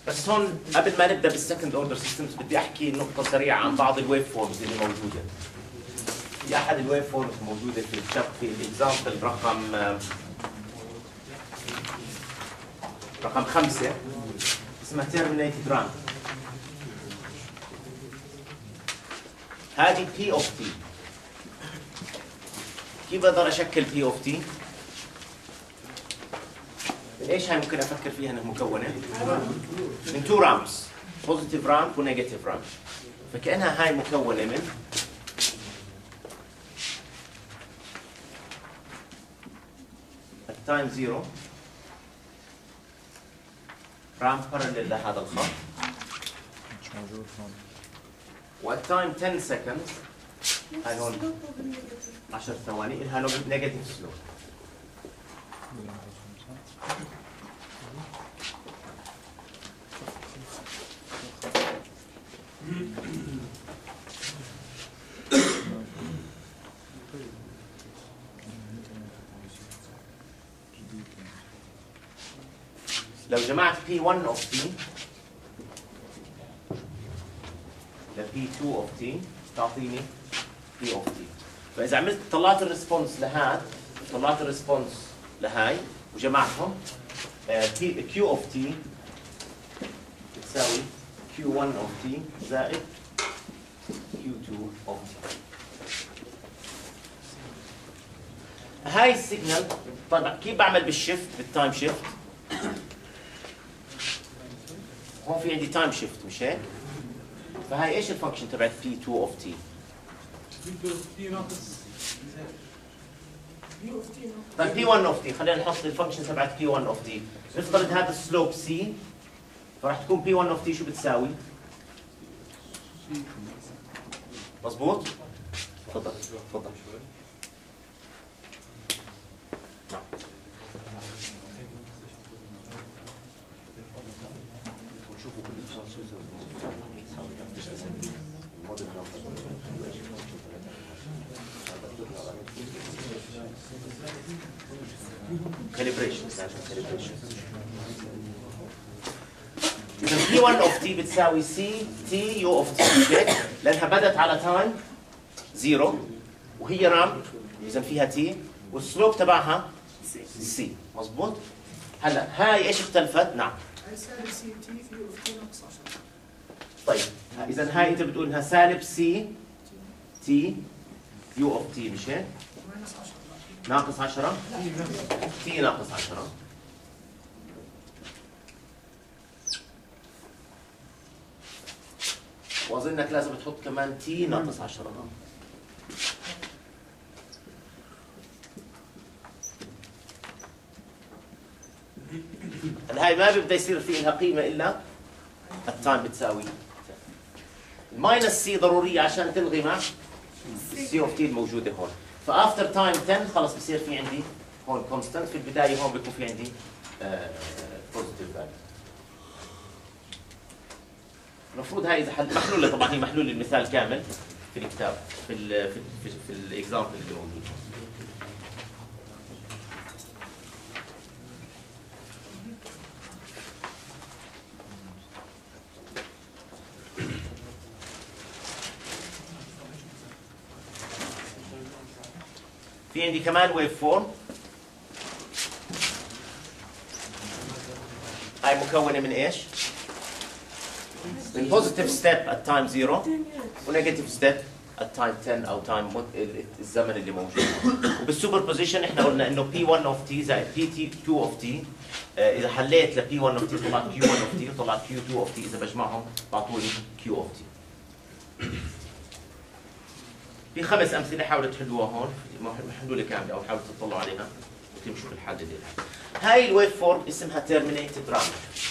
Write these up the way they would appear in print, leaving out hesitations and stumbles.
بس هون قبل ما نبدا بالسكند اوردر سيستمز بدي احكي نقطه سريعه عن بعض الويف فورمز اللي موجوده. في احد الويف فورمز موجوده في في الاكزامبل رقم 5 اسمها terminated run. هذه P of T. كيف بقدر اشكل P of T؟ ايش هاي ممكن افكر فيها انها مكونه؟ من تو رامبس، بوزيتيف رامب ونيجاتيف رامب. فكانها هاي مكونه من التايم 0 رامب بارلل لهذا الخط، والتايم 10 سكندز هاي هون 10 ثواني لها نيجاتيف سلوب. لو جمعت P1 of T ل P2 of T تعطيني P of T. فإذا طلعت الريسبونس لهذا طلعت الريسبونس لهاي وجمعتهم Q of T بتساوي Q1 of T زائد Q2 of T. هاي السيجنال طبعا كيف بعمل بالشيفت بالتايم شيفت؟ هون في عندي تايم شيفت مش هيك؟ فهاي ايش الفانكشن تبعت P2 of T؟ طيب P1 of T خلينا نحط الفانكشن تبعت P1 of T. نفترض هذا السلوب C فراح تكون P1 of T شو بتساوي؟ مظبوط؟ تفضل تفضل. calibration. إذا P1 of T بتساوي C T U of T لأنها بدت على تايم 0 وهي رامب إذا فيها T والسلوب تبعها C. مظبوط؟ هلا هاي ايش اختلفت؟ نعم. هاي سالب سي تي في اوف تي ناقص 10. طيب إذا هاي أنت بتقول إنها سالب سي تي يو أوف تي مش هيك؟ ناقص 10 تي ناقص 10 وأظنك لازم تحط كمان تي ناقص 10. هاي ما بيبدا يصير في لها قيمه الا التايم بتساوي الماينس سي ضروريه عشان تلغي مع السي اوف تي الموجوده هون. فافتر تايم 10 خلص بصير في عندي هون كونستنت. في البدايه هون بيكون في عندي بوزيتيف فاليو. المفروض هاي اذا محلوله، طبعا هي محلوله المثال كامل في الكتاب في الاكزامبل اللي موجود. في عندي كمان ويف فورم هاي مكونه من ايش؟ من بوزيتيف ستيب ات تايم 0 ونيجاتيف ستيب ات تايم 10 او تايم الزمن اللي موجود. وبالسوبر بوزيشن احنا قلنا انه P1 اوف تي زائد PT2 اوف تي. اذا حليت ل P1 اوف تي طلعت Q1 اوف تي وطلعت Q2 اوف تي، اذا بجمعهم بعطوني Q اوف تي. في 5 امثله حاولوا تحلوها هون، حلوله كامله او حاولوا تطلعوا عليها وتمشوا بالحل ديالها. هاي الويف فورم اسمها terminated run.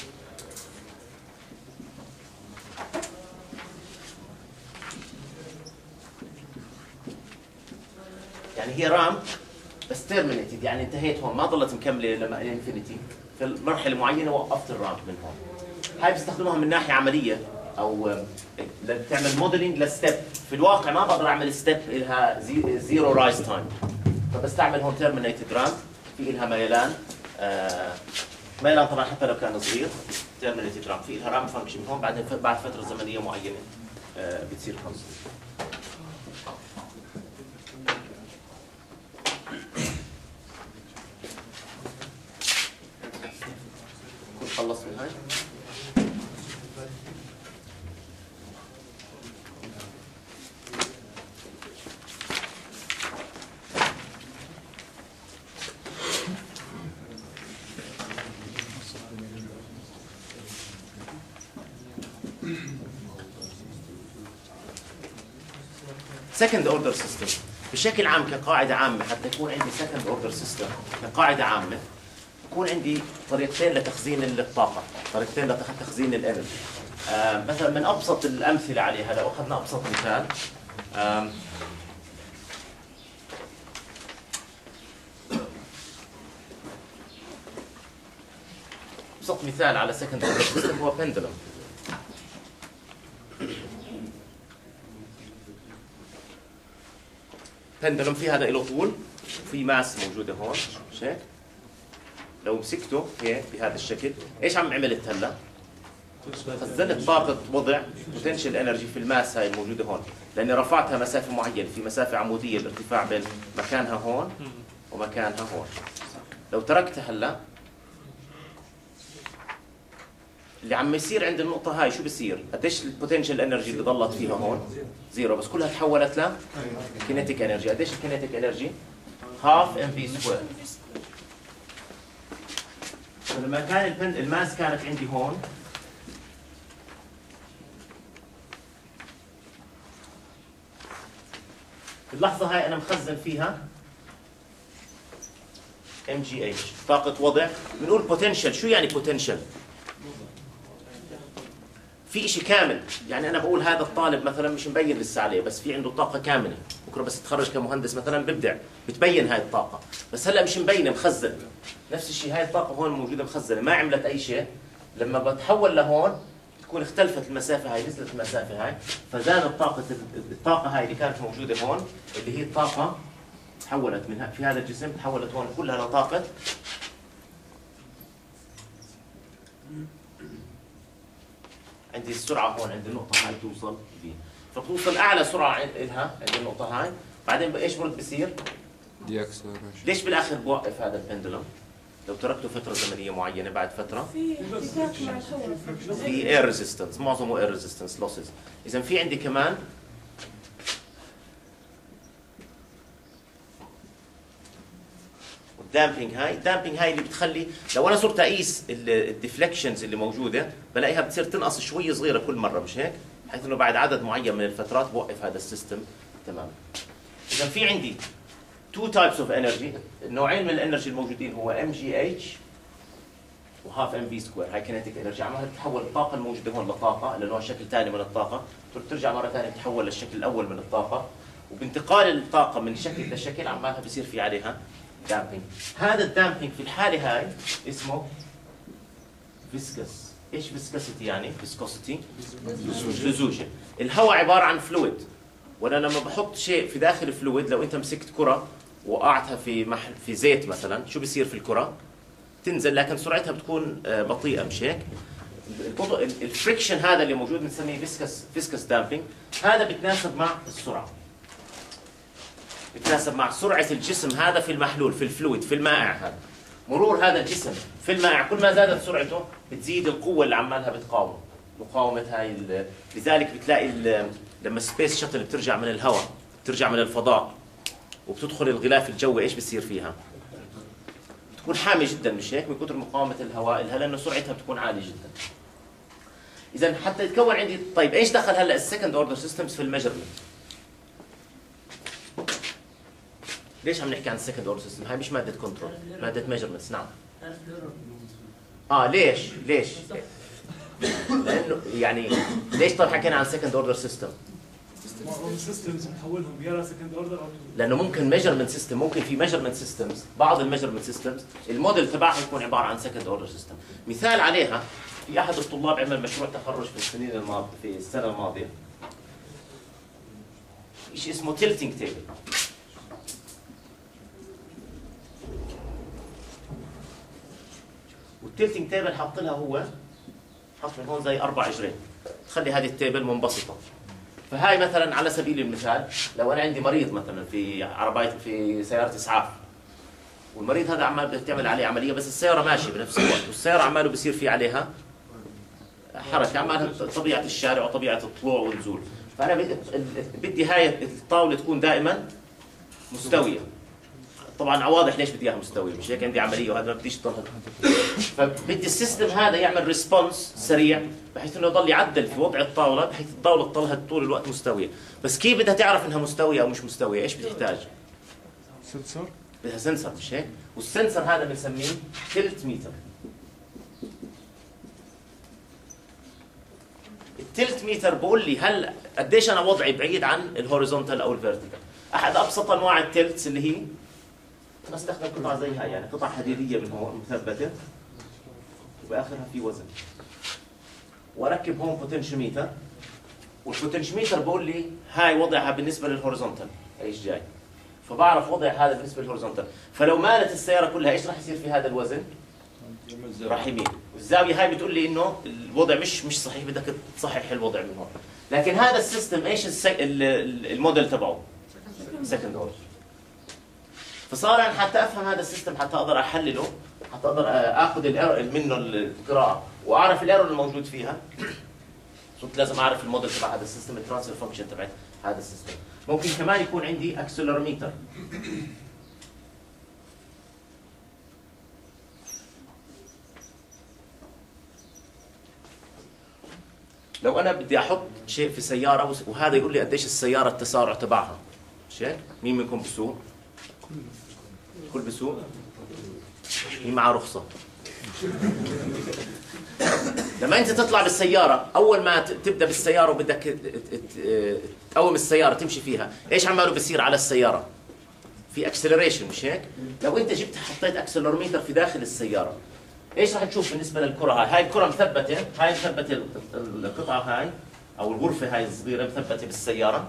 يعني هي رام بس terminated، يعني انتهيت هون ما ضلت مكمله لما انفينيتي، في مرحله معينه وقفت الرام من هون. هاي بستخدمها من ناحيه عمليه او تعمل موديلنج لستيب. في الواقع ما بقدر اعمل ستيب لها زيرو رايز تايم، فبستعمل هون terminated run في لها ميلان ميلان طبعا حتى لو كان صغير تيرمينيتد رامب، في لها رامب فانكشن هون، بعدين بعد فتره زمنيه معينه بتصير كونستنت. كنت خلصت من هاي؟ سكند اوردر سيستم بشكل عام كقاعده عامه، حتى يكون عندي سكند اوردر سيستم كقاعده عامه، يكون عندي طريقتين لتخزين الطاقه، طريقتين لتخزين الانرجي. مثلا من ابسط الامثله عليها، لو اخذنا ابسط مثال، ابسط مثال على سكند اوردر سيستم هو بندلم. بندلم في هذا له طول، وفي ماس موجوده هون، مش هيك؟ لو مسكته هيك بهذا الشكل، ايش عم عملت هلا؟ خزنت طاقه وضع بوتنشال انرجي في الماس هاي الموجوده هون، لاني رفعتها مسافه معينه، في مسافه عموديه الارتفاع بين مكانها هون ومكانها هون. لو تركتها هلا، اللي عم يصير عند النقطة هاي شو بصير؟ قديش البوتنشال انرجي اللي ضلت فيها هون؟ زيرو، بس كلها تحولت ل كينيتيك انرجي. قديش الكينيتيك انرجي؟ هاف ام في سكوير. لما كان الماس كانت عندي هون، في اللحظة هاي أنا مخزن فيها ام جي اتش، طاقة وضع. بنقول بوتنشال، شو يعني بوتنشال؟ في شيء كامل، يعني انا بقول هذا الطالب مثلا مش مبين لسه عليه، بس في عنده طاقه كامله، بكره بس يتخرج كمهندس مثلا ببدع، بتبين هاي الطاقه، بس هلا مش مبينه، مخزن. نفس الشيء هاي الطاقه هون موجوده مخزنه، ما عملت اي شيء. لما بتحول لهون تكون اختلفت المسافه هاي، نزلت المسافه هاي، فزادت الطاقه هاي اللي كانت موجوده هون، اللي هي الطاقه تحولت من في هذا الجسم، تحولت هون كلها لطاقه عندي السرعه هون عند النقطه هاي توصل في، فبتوصل اعلى سرعه لها عند النقطه هاي. بعدين ايش برد بصير؟ دي اكسلريشن. ليش بالاخر بوقف هذا البندلم؟ لو تركته فتره زمنيه معينه، بعد فتره في اير ريزيستنس، معظمه اير ريزيستنس لوسز. اذا في عندي كمان الدامبينج هاي، الدامبينج هاي اللي بتخلي لو انا صرت اقيس الديفليكشنز اللي موجوده بلاقيها بتصير تنقص شويه صغيره كل مره، مش هيك؟ بحيث انه بعد عدد معين من الفترات بوقف هذا السيستم تماما. اذا في عندي تو تايبس اوف انرجي، النوعين من الانرجي الموجودين هو ام جي اتش وهاف ام في سكوير، هاي كينيتيك انرجي، عمالها تتحول الطاقه الموجوده هون لطاقه، لنوع شكل ثاني من الطاقه، ترجع مره ثانيه تتحول للشكل الاول من الطاقه، وبانتقال الطاقه من شكل لشكل عمالها بصير في عليها دامبينج. هذا الدامبينج في الحاله هاي اسمه فيسكس. ايش فيسكسيتي يعني؟ فيسكوسيتي لزوجه. الهواء عباره عن فلويد، وانا لما بحط شيء في داخل الفلويد، لو انت مسكت كره وقعتها في زيت مثلا، شو بصير في الكره؟ تنزل، لكن سرعتها بتكون بطيئه، مش هيك؟ الفريكشن هذا اللي موجود بنسميه فيسكس دامبينج، هذا بتناسب مع السرعه، بتناسب مع سرعه الجسم هذا في المحلول، في الفلويد، في المائع هذا. مرور هذا الجسم في المائع، كل ما زادت سرعته بتزيد القوه اللي عمالها بتقاومه، مقاومه هاي لذلك بتلاقي لما السبيس شاتل بترجع من الهواء، بترجع من الفضاء وبتدخل الغلاف الجوي، ايش بصير فيها؟ بتكون حامي جدا، مش هيك؟ من كثر مقاومه الهواء لها، لانه سرعتها بتكون عاليه جدا. اذا حتى يتكون عندي، طيب ايش دخل هلا السكند اوردر سيستمز في الميجرمنت؟ ليش عم نحكي عن السكند اوردر سيستم؟ هاي مش ماده كنترول، ماده ميجرمنتس. نعم. ليش؟ لانه يعني ليش طيب حكينا عن سكند اوردر سيستم؟ سيستمز بنحولهم يا سكند اوردر او لانه ممكن ميجرمنت سيستم، ممكن في ميجرمنت سيستمز، بعض الميجرمنت سيستمز الموديل تبعها يكون عباره عن سكند اوردر سيستم. مثال عليها، في احد الطلاب عمل مشروع تخرج في السنين الماضيه، في السنه الماضيه، شيء اسمه تيلتينج تيبل. التلتنج تيبل حاط لها هو حط من هون زي 4 اجرين تخلي هذه التيبل منبسطه. فهاي مثلا على سبيل المثال لو انا عندي مريض مثلا في عربية في سياره اسعاف، والمريض هذا عمال بدك تعمل عليه عمليه بس السياره ماشيه بنفس الوقت، والسياره عماله بصير في عليها حركه، عمالها طبيعه الشارع وطبيعه الطلوع والنزول. فانا بدي هاي الطاوله تكون دائما مستويه. طبعا واضح ليش بدي اياها مستويه، مش هيك عندي عمليه وهذا ما بديش تضل. فبدي السيستم هذا يعمل ريسبونس سريع بحيث انه يضل يعدل في وضع الطاوله بحيث الطاوله تضلها طول الوقت مستويه. بس كيف بدها تعرف انها مستويه او مش مستويه؟ ايش بتحتاج؟ سنسور. بدها سنسر مش هيك؟ والسنسر هذا بنسميه تلت ميتر. التلت ميتر بقول لي هل قديش انا وضعي بعيد عن الهوريزونتال او الفيرتيكال. احد ابسط انواع التلتس اللي هي بستخدم قطعه زي هاي، يعني قطعه حديديه من هون مثبته وباخرها في وزن، واركب هون بوتنشيوميتر، والبوتنشيوميتر بقول لي هاي وضعها بالنسبه للهوريزونتال ايش جاي، فبعرف وضع هذا بالنسبه للهوريزونتال. فلو مالت السياره كلها ايش راح يصير في هذا الوزن؟ راح يميل. الزاويه هاي بتقول لي انه الوضع مش صحيح، بدك تصحح الوضع من هون. لكن هذا السيستم ايش الموديل تبعه؟ سكند اوردر. فصار انا حتى افهم هذا السيستم، حتى اقدر احلله، حتى اقدر اخذ منه القراءه واعرف الايرور الموجود فيها، صرت لازم اعرف الموديل تبع هذا السيستم، الترانسفير فانكشن تبعت هذا السيستم. ممكن كمان يكون عندي اكسلروميتر. لو انا بدي احط شيء في سياره وهذا يقول لي قديش السياره التسارع تبعها، مش هيك؟ مين منكم بسوق؟ الكل بسوق؟ مين معاه رخصه؟ لما انت تطلع بالسياره، اول ما تبدا بالسياره وبدك تقوم السياره تمشي فيها، ايش عماله بصير على السياره؟ في اكسلريشن مش هيك؟ لو انت جبت حطيت اكسلروميتر في داخل السياره، ايش راح تشوف بالنسبه للكره هاي؟ هاي الكره مثبته، هاي مثبته القطعه هاي او الغرفه هاي الصغيره مثبته بالسياره.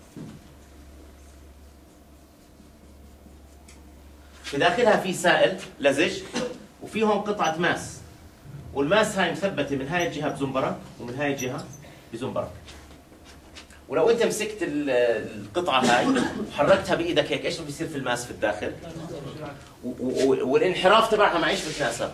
في داخلها في سائل لزج وفي هون قطعه ماس، والماس هاي مثبته من هاي الجهه بزنبرك ومن هاي الجهه بزنبرك. ولو انت مسكت القطعه هاي وحركتها بايدك هيك، ايش بيصير في الماس في الداخل؟ والانحراف تبعها مع ايش بتناسب؟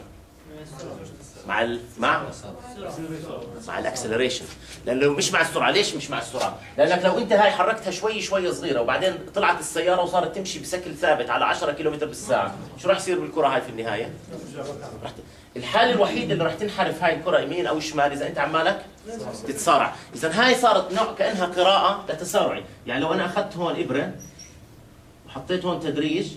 مع الاكسلريشن. لانه مش مع السرعه. ليش مش مع السرعه؟ لانك لو انت هاي حركتها شوي صغيره وبعدين طلعت السياره وصارت تمشي بشكل ثابت على 10 كيلومتر بالساعه، شو راح يصير بالكره هاي في النهايه؟ الحاله الوحيده اللي راح تنحرف هاي الكره يمين او شمال اذا انت عمالك تتسارع. اذا هاي صارت نوع كانها قراءه لتسارعي. يعني لو انا اخذت هون ابره وحطيت هون تدريج،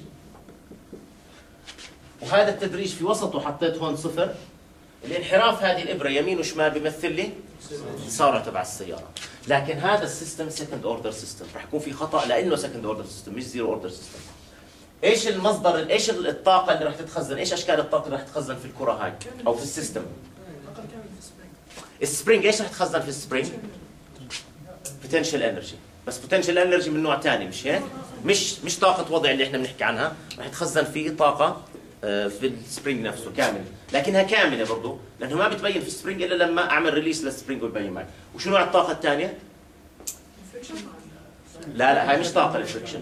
وهذا التدريج في وسطه حطيت هون صفر، الانحراف هذه الابره يمين وشمال بيمثل لي التسارع تبع السياره. لكن هذا السيستم سكند اوردر سيستم، راح يكون في خطا لانه سكند اوردر سيستم مش زيرو اوردر سيستم. ايش المصدر، ايش الطاقه اللي راح تتخزن، ايش اشكال الطاقه اللي راح تتخزن في الكره هاي او في السيستم؟ السبرينج ايش راح تخزن في السبرينج؟ بوتنشال انرجي، بس بوتنشال انرجي من نوع ثاني مش هيك؟ مش طاقه وضع اللي احنا بنحكي عنها، راح يتخزن في طاقه في السبرينج نفسه كامل، لكنها كامله برضه لانه ما بتبين في السبرينج الا لما اعمل ريليس للسبرينج ويبين معي. وشو نوع الطاقه الثانيه؟ لا هاي مش طاقه الفريكشن.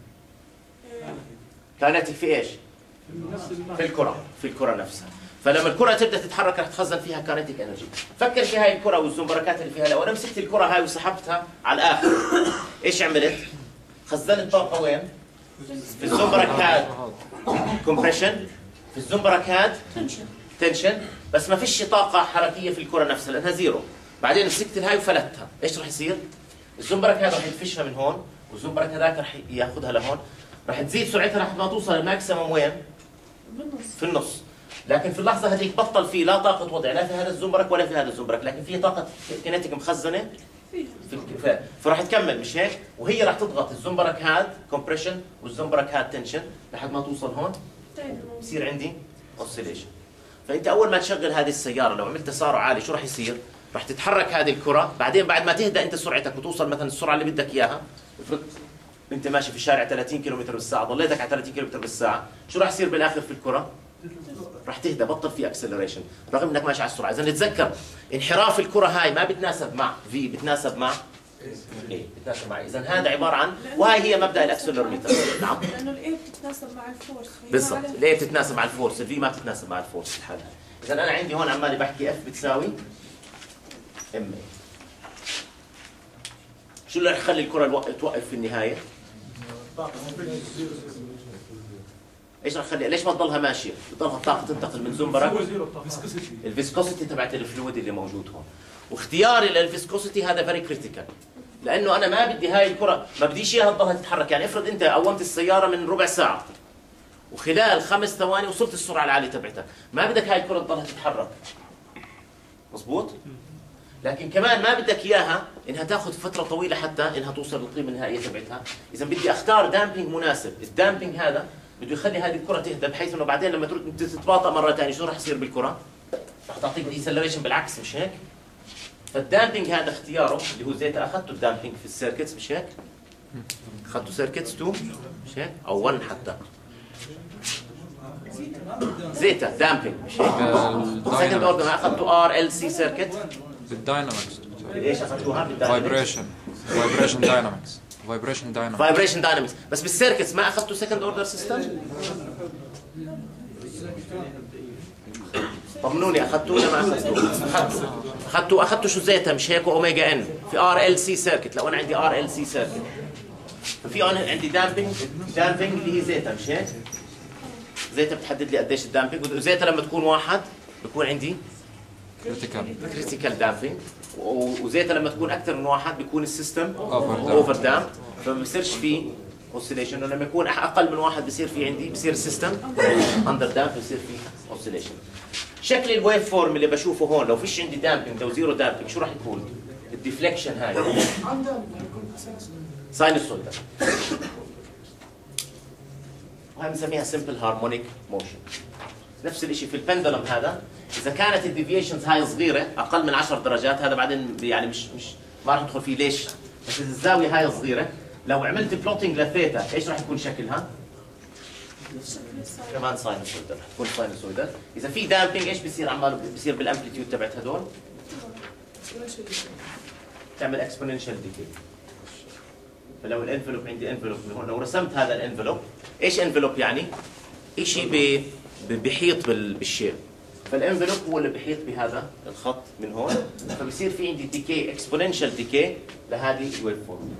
كاينتيك في ايش؟ في الكره نفسها. فلما الكره تبدا تتحرك رح تخزن فيها كاينتيك انرجي. فكر في هاي الكره والزنبركات اللي فيها. لو انا مسكت الكره هاي وسحبتها على الاخر، ايش عملت؟ خزنت طاقه وين؟ في الزنبركات كومبريشن، في الزنبركات تنشن، بس ما فيش طاقه حركيه في الكره نفسها لانها زيرو. بعدين مسكت الهاي وفلتها، ايش راح يصير؟ الزنبرك هذا راح يدفشها من هون، والزنبرك هذاك راح ياخذها لهون، راح تزيد سرعتها لحد ما توصل الماكسيمم وين؟ في النص. لكن في اللحظه هذيك بطل في لا طاقه وضع لا في هذا الزنبرك ولا في هذا الزنبرك، لكن في طاقه كينيتيك مخزنه في فراح تكمل مش هيك؟ وهي راح تضغط الزنبرك هذا كومبريشن والزنبرك هذا تنشن لحد ما توصل هون، بصير عندي اوسيليشن. فانت اول ما تشغل هذه السياره لو عملت تسارع عالي شو راح يصير؟ راح تتحرك هذه الكره، بعدين بعد ما تهدأ انت سرعتك وتوصل مثلا السرعه اللي بدك اياها، افرض انت ماشي في الشارع 30 كيلومتر بالساعه، ضليتك على 30 كيلومتر بالساعه، شو راح يصير بالاخر في الكره؟ راح تهدى، بطل في اكسلريشن رغم انك ماشي على السرعه. اذا نتذكر انحراف الكره هاي ما بتناسب مع في، بتناسب مع ايه، بتناسب مع. اذا هذا عباره عن، وهي هي مبدا الاكسلروميتر. نعم، لانه الاي بتتناسب مع الفورس. بالضبط، الاي بتتناسب مع الفورس، الفي ما بتتناسب مع الفورس الحالة. اذا انا عندي هون عمالي بحكي اف بتساوي ام اي. شو اللي رح يخلي الكره توقف في النهايه؟ ايش رح يخلي، ليش ما تضلها ماشيه؟ بتضلها الطاقه تنتقل من زنبرك، الفيسكوسيتي تبعت الفلويد اللي موجود هون. واختياري للفيسكوسيتي هذا فيري كريتيكال، لانه انا ما بدي هاي الكره، ما بديش اياها تضلها تتحرك. يعني افرض انت قومت السياره من ربع ساعه وخلال 5 ثواني وصلت السرعه العاليه تبعتك، ما بدك هاي الكره تضلها تتحرك، مزبوط؟ لكن كمان ما بدك اياها انها تاخذ فتره طويله حتى انها توصل للقيمه النهائيه تبعتها. اذا بدي اختار دامبينج مناسب، الدامبينج هذا بده يخلي هذه الكره تهدى، بحيث انه بعدين لما ترد تتباطأ مره ثانيه شو راح يصير بالكره؟ راح تعطيك ديسلريشن بالعكس، مش هيك؟ فالدامبينج هذا اختياره اللي هو زيتا، اخذته الدامبينج في السيركتس، مش هيك؟ اخذته سيركتس 2 مش هيك؟ او 1 حتى. زيتا دامبينج مش هيك؟ سكند اوردر ما اخذته ار ال سي سيركت بالداينامكس. ايش اخذتوها بالداينامكس؟ فايبريشن داينامكس. فايبريشن داينامكس. بس بالسيركتس ما اخذتوا سكند اوردر سيستم؟ طمنوني، اخذتوا ولا ما اخذتوا؟ اخذتوا شو زيتا مش هيك؟ اوميجا ان في ار ال سي سيركت. لو انا عندي ار ال سي سيركت ففي عندي دامبينج اللي هي زيتا مش هيك؟ زيتا بتحدد لي قديش الدامبينج، وزيتا لما تكون 1 بكون عندي كريتيكال دامبينج، وزيتا لما تكون اكثر من 1 بيكون السيستم اوفر دام، فما بصيرش في اوسيليشن. ولما يكون اقل من 1 بصير في عندي، بصير السيستم اندر دام، بصير في اوسيليشن. شكل الويف فورم اللي بشوفه هون لو فيش عندي دامبينج، لو زيرو دامبينج شو راح يكون؟ الديفليكشن هاي ساينوسويدال، وهي بنسميها سمبل هارمونيك موشن. نفس الشيء في البندلم هذا، اذا كانت الديفيشنز هاي صغيره اقل من 10 درجات، هذا بعدين يعني مش ما راح ندخل فيه ليش، بس اذا الزاويه هاي صغيره لو عملت بلوتنج لثيتا ايش راح يكون شكلها؟ كمان ساينوسويدال، راح تكون ساينوسويدال. اذا في دامبينج ايش بصير؟ عمال بصير بالامبليتيود تبعت هدول، تعمل اكسبوننشال ديكي. فلو الانفلوب عندي انفلوب من هون، لو رسمت هذا الانفلوب، ايش انفلوب يعني؟ شيء بيحيط بالشيء، فالانفلوب هو اللي بيحيط بهذا الخط من هون، فبصير في عندي ديكي، اكسبوننشال ديكي لهذه الويف فورم.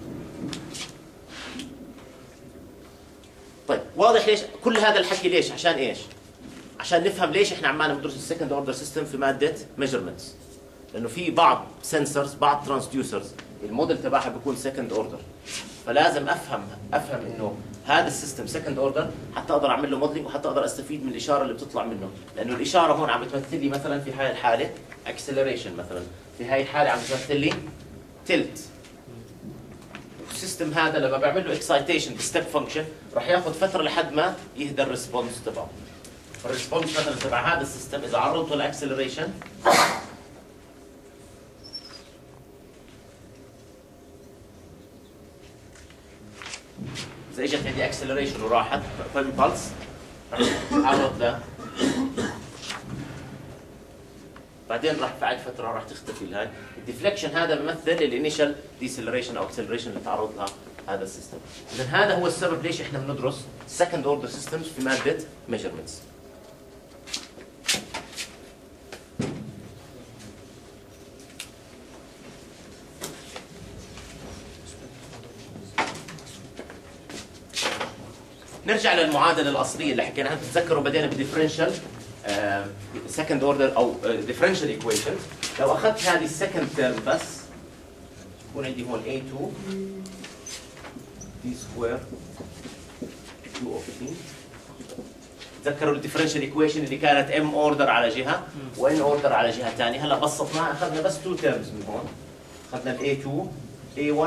طيب واضح ليش كل هذا الحكي؟ ليش؟ عشان ايش؟ عشان نفهم ليش احنا عمالنا ندرس السكند اوردر سيستم في ماده ميجرمنتس، لانه في بعض سنسرز، بعض ترانسديوسرز الموديل تبعها بيكون سكند اوردر، فلازم افهم انه هذا السيستم سكند اوردر حتى اقدر اعمل له موديلنج، وحتى اقدر استفيد من الاشاره اللي بتطلع منه، لانه الاشاره هون عم بتمثل لي مثلا في هاي الحاله اكسلريشن، مثلا في هاي الحاله عم بتمثل لي تلت. السيستم هذا لما بعمل له اكسايتيشن بستيب فانكشن راح ياخذ فتره لحد ما يهدى الريسبونس تبعه. الريسبونس مثلا تبع هذا السيستم اذا عرضته لاكسلريشن اذا اجت عندي اكسلريشن وراحت فالبلس عرض له، بعدين راح بعد فتره راح تختفي الهاي الديفليكشن. هذا بيمثل الانيشال ديسلريشن او اكسلريشن اللي تعرض لها هذا السيستم. اذا هذا هو السبب ليش احنا بندرس سكند اوردر سيستمز في ماده ميجرمنتس. نرجع للمعادله الاصليه اللي حكينا عنها، تتذكروا بدينا بديفرنشال سكند اوردر او ديفرنشال ايكويشن. لو اخذت هذه السكند تيرم بس يكون عندي هون A2 D سكوير Q of T. تذكروا الديفرنشال ايكويشن اللي كانت M اوردر على جهه و N اوردر على جهه ثانيه. هلا بسطناها، اخذنا بس 2 تيرمز من هون، اخذنا ال A2 A1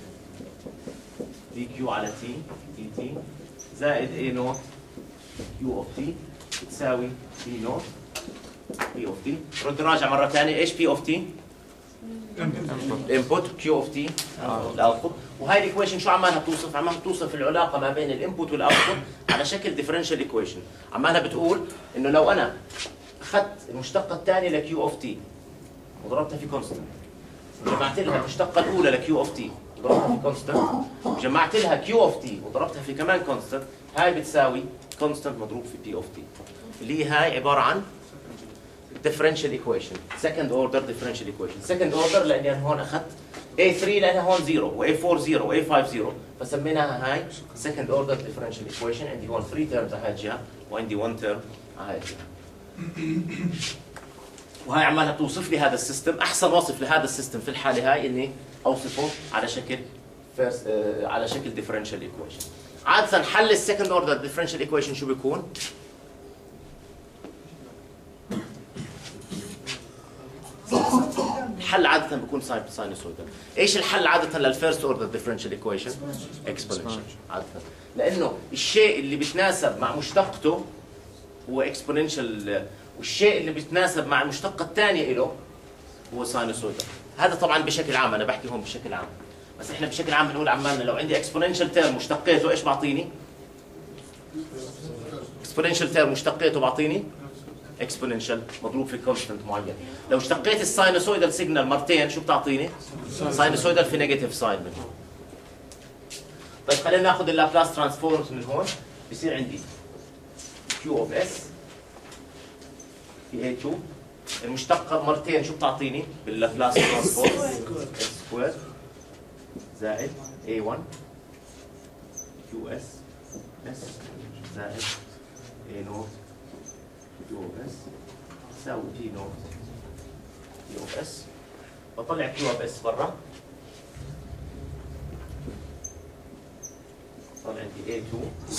dQ على T dt زائد A نوت Q of T تساوي P نوت P of T. رد نراجع مرة ثانية، ايش P of T؟ الانبوت كيو اوف تي الاوتبوت. وهي الايكويشن شو عمالها بتوصف؟ عمالها بتوصف العلاقه ما بين الانبوت والاوتبوت على شكل ديفرنشال ايكويشن. عمالها بتقول انه لو انا اخذت المشتقه الثانيه لكيو اوف تي وضربتها في كونستنت، وجمعت لها المشتقه الاولى لكيو اوف تي وضربتها في كونستنت، وجمعت لها كيو اوف تي وضربتها في كمان كونستنت، هاي بتساوي كونستنت مضروب في بي اوف تي، اللي هاي عباره عن differential equation second order differential equation. second order لاني انا هون اخذت A3 لانها هون 0 و A4 0 و A5 0 فسميناها هاي second order differential equation. عندي هون 3 terms على هاي الجهه وعندي 1 term على هاي الجهه. وهاي عمالها بتوصف لي هذا السيستم. احسن وصف لهذا السيستم في الحاله هاي اني اوصفه على شكل على شكل differential equation. عاده حل السكند اوردر differential equation شو بيكون؟ الحل عادة بيكون ساينوسويدال. ايش الحل عادة للفيرست اوردر ديفرنشال ايكويشن؟ اكسبوننشال عادة. لانه الشيء اللي بيتناسب مع مشتقته هو اكسبوننشال، والشيء اللي بيتناسب مع المشتقة الثانية له هو ساينوسويدال. هذا طبعا بشكل عام، انا بحكي هون بشكل عام. بس احنا بشكل عام بنقول عمالنا لو عندي اكسبوننشال تيرم مشتقيته ايش بعطيني؟ اكسبوننشال تيرم مشتقيته بعطيني اكسبوننشال مضروب في كونستنت معين. لو اشتقيت الساينوسويدال سيجنال مرتين شو بتعطيني؟ ساينوسويدال في نيجاتيف ساين من هون. طيب خلينا ناخذ اللابلاس ترانسفورمز من هون، بصير عندي كيو اوف اس في A2 المشتقة مرتين شو بتعطيني باللابلاس ترانسفورم؟ اس سكوير زائد A1 كيو اس اس زائد A نوت كيو اوف اس تساوي بي نوت كيو اوف اس. بطلع كيو اوف اس برا، طلع عندي A2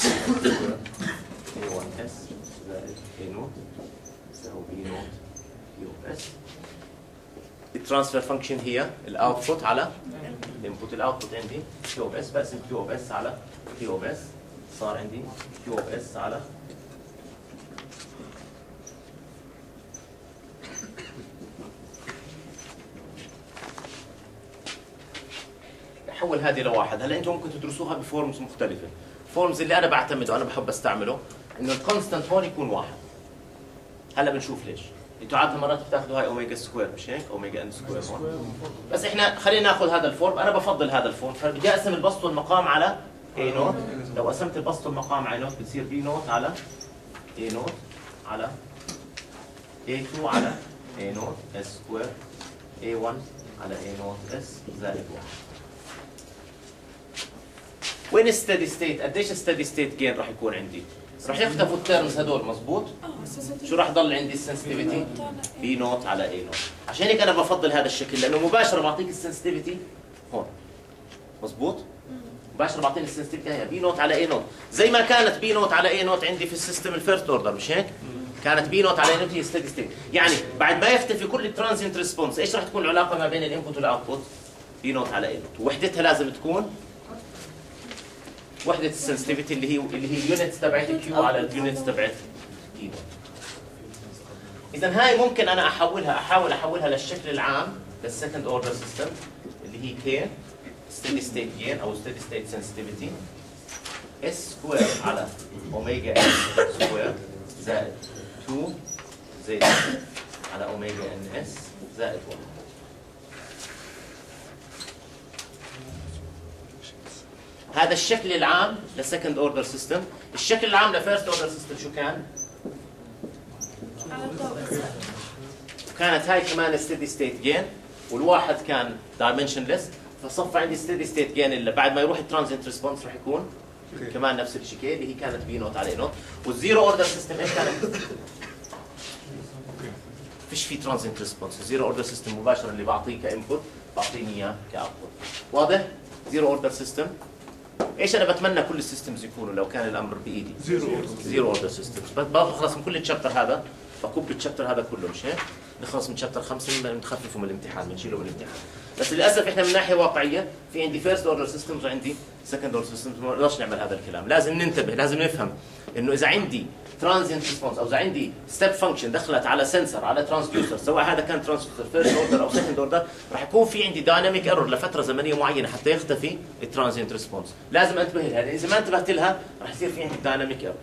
A1 اس زائد A نوت تساوي بي نوت كيو اوف اس. الترانسفير فانكشن هي الاوتبوت على الانبوت. الاوتبوت عندي كيو اوف اس، بقسم كيو اوف اس على كيو اوف اس، صار عندي كيو اوف اس على حول هذه لواحد. هلا انتم ممكن تدرسوها بفورمز مختلفه. الفورمز اللي انا بعتمده انا بحب استعمله انه الكونستنت هون يكون واحد. هلا بنشوف ليش. انتوا عاده مرات بتاخذوا هاي اوميجا سكوير مش هيك؟ اوميجا ان سكوير هون. بس احنا خلينا ناخذ هذا الفورم، انا بفضل هذا الفورم، فبدي اقسم البسط والمقام على A نوت. لو قسمت البسط والمقام على نوت بتصير B نوت على A نوت على A2 على A نوت S سكوير A1 على A نوت S زائد 1. وين الستدي ستيت؟ قديش الستدي ستيت جين راح يكون عندي؟ راح يختفوا التيرمز هدول مزبوط؟ شو راح يضل عندي السنسيتيفيتي؟ بي نوت على اي نوت. عشان هيك انا بفضل هذا الشكل لانه مباشره بعطيك السنسيتيفيتي هون. مزبوط؟ مباشره بعطيني السنسيتيفيتي هي بي نوت على اي نوت، زي ما كانت بي نوت على اي نوت عندي في السيستم الفيرست اوردر مش هيك؟ كانت بي نوت على اي نوت هي ستدي ستيت، يعني بعد ما يختفي كل الترانزينت ريسبونس ايش راح تكون العلاقه ما بين الانبوت والاوتبوت؟ بي نوت على اي نوت، ووحدتها لازم تكون وحده السنسيتيفيتي اللي هي اليونتس تبعت كيو على اليونتس تبعت اي نوت. اذا هاي ممكن انا احاول احولها للشكل العام للسكند اوردر سيستم اللي هي كي ستيدي ستيت جين او ستيدي ستيت سنسيتيفيتي اس سكوير على اوميجا اس سكوير زائد 2 زائد على اوميجا ان اس زائد 1. هذا الشكل العام لسكند اوردر سيستم. الشكل العام لفيرست اوردر سيستم شو كان؟ كانت هاي كمان ستيدي ستيت جين، والواحد كان دايمنشنلس، فصفى عندي ستيدي ستيت جين اللي بعد ما يروح الترانزينت ريسبونس راح يكون كمان نفس الشيء كي اللي هي كانت بي نوت على اي نوت. والزيرو اوردر سيستم ايش كانت؟ فيش في ترانزينت ريسبونس. الزيرو اوردر سيستم مباشره اللي بعطيه كانبوت بعطيني اياه كاوتبوت. واضح؟ زيرو اوردر سيستم. ايش انا بتمنى كل السيستمز يكونوا لو كان الامر بايدي؟ زيرو اوردر سيستمز. بخلص من كل الشابتر هذا، بكب الشابتر هذا كله مش هيك؟ نخلص من شابتر 5 بنخففه من الامتحان، بنشيله من الامتحان. بس للاسف احنا من ناحيه واقعيه في عندي فيرست اوردر سيستمز وعندي سكند اوردر سيستمز، ما نقدرش نعمل هذا الكلام. لازم ننتبه، لازم نفهم انه اذا عندي ترانزينت ريسبونس، او اذا عندي ستيب فانكشن دخلت على سنسر على ترانسديوسر، سواء هذا كان ترانسديوسر فيرست اوردر او سكند اوردر، راح يكون في عندي دايناميك ايرور لفتره زمنيه معينه حتى يختفي الترانزينت ريسبونس. لازم انتبه لها، اذا ما انتبهت لها راح يصير في عندي دايناميك ايرور.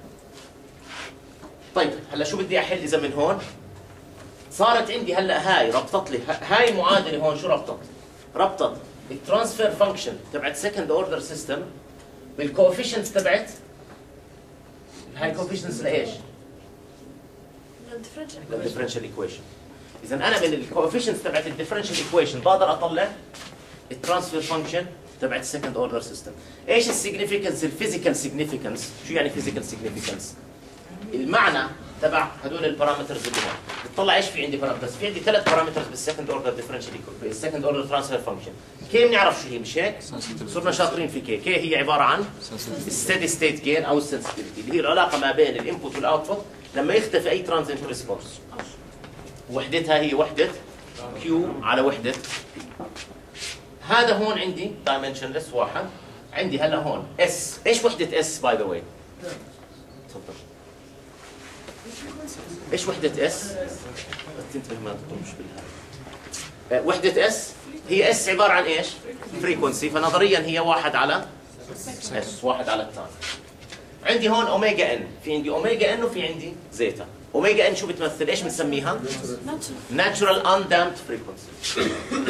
طيب هلا شو بدي احل اذا من هون صارت عندي هلا هاي ربطت لي هاي المعادله هون، شو ربطت؟ ربطت الترانسفير فانكشن تبعت سكند اوردر سيستم بالكوفيشنتس تبعت هاي كوفيشنتس لايش؟ للديفرنشال ايكويشن. اذا انا من الكوفيشنتس تبعت الديفرنشال ايكويشن بقدر اطلع الترانسفير فانكشن تبعت السكند اوردر سيستم. ايش السيجنيفيكانس؟ الفيزيكال سيجنيفيكانس. شو يعني فيزيكال سيجنيفيكانس؟ المعنى تبع هدول البارامترز اللي هون. بتطلع ايش في عندي بارامترز؟ في عندي 3 بارامترز بالسكند اوردر ديفرنشال بالسكند اوردر ترانسفير فانكشن. كي بنعرف شو هي مش هيك؟ صرنا شاطرين في كي. كي هي عباره عن الستيدي ستيت جين او السنسيتيفيتي اللي هي العلاقه ما بين الانبوت والاوتبوت لما يختفي اي ترانزينت ريسبونس. وحدتها هي وحده كيو على وحده بي. هذا هون عندي دايمنشنلس واحد. عندي هلا هون اس. ايش وحده اس باي ذا واي؟ تفضل. ايش وحدة اس؟ تنتبه ما تضمش بالهذا. وحدة اس هي اس عبارة عن ايش؟ فريكونسي، فنظريا هي 1 على اس، 1 على التايم. عندي هون اوميجا ان، في عندي اوميجا ان وفي عندي زيتا. اوميجا ان شو بتمثل؟ ايش بنسميها؟ ناتشورال اندامبد فريكونسي.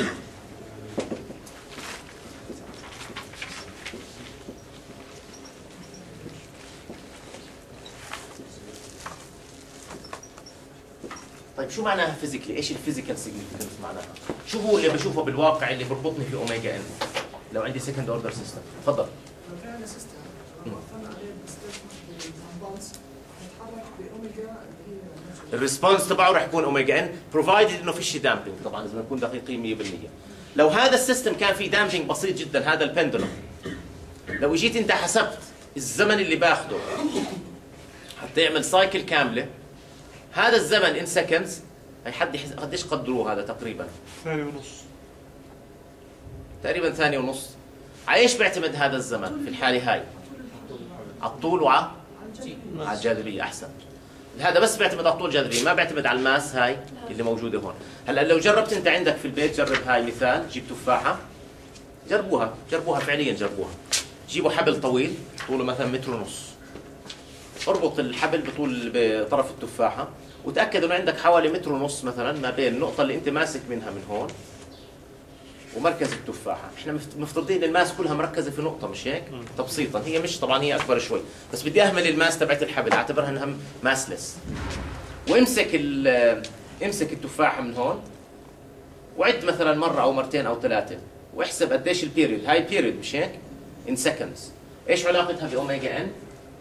طيب شو معناها فيزيكلي؟ ايش الفيزيكال سيجنيفيكانس معناها؟ شو هو اللي بشوفه بالواقع اللي بربطني في اوميجا ان؟ لو عندي سكند اوردر سيستم، تفضل. لو في عندنا سيستم وقفنا عليه بالبلس هيتحرك باوميجا اللي هي الريسبونس تبعه راح يكون اوميجا ان بروفايدد انه فيش دامبينج، طبعا اذا نكون دقيقين 100%. لو هذا السيستم كان فيه دامبينج بسيط جدا، هذا البندولم، لو اجيت انت حسبت الزمن اللي باخده حتى يعمل سايكل كامله، هذا الزمن ان سكندز، هي حد قديش قدروه هذا تقريبا؟ ثانية ونص. تقريبا ثانية ونص. على ايش بيعتمد هذا الزمن في الحالة هاي؟ على الطول وعلى الجاذبية. احسن. هذا بس بيعتمد على الطول الجاذبية، ما بيعتمد على الماس هاي اللي موجودة هون. هلا لو جربت انت عندك في البيت، جرب هاي مثال، جيب تفاحة، جربوها فعليا، جربوها. جيبوا حبل طويل طوله مثلا 1.5 متر، اربط الحبل بطرف التفاحة، وتأكد انه عندك حوالي 1.5 متر مثلا ما بين النقطة اللي انت ماسك منها من هون ومركز التفاحة. احنا مفترضين الماس كلها مركزة في نقطة، مش هيك؟ تبسيطا هي مش، طبعا هي اكبر شوي، بس بدي اهمل الماس تبعت الحبل، اعتبرها انها ماسلس. وامسك امسك التفاحة من هون وعد مثلا مرة او مرتين او 3، واحسب قديش البيريود. هاي البيريود مش هيك؟ ان سكندز. ايش علاقتها باوميجا ان؟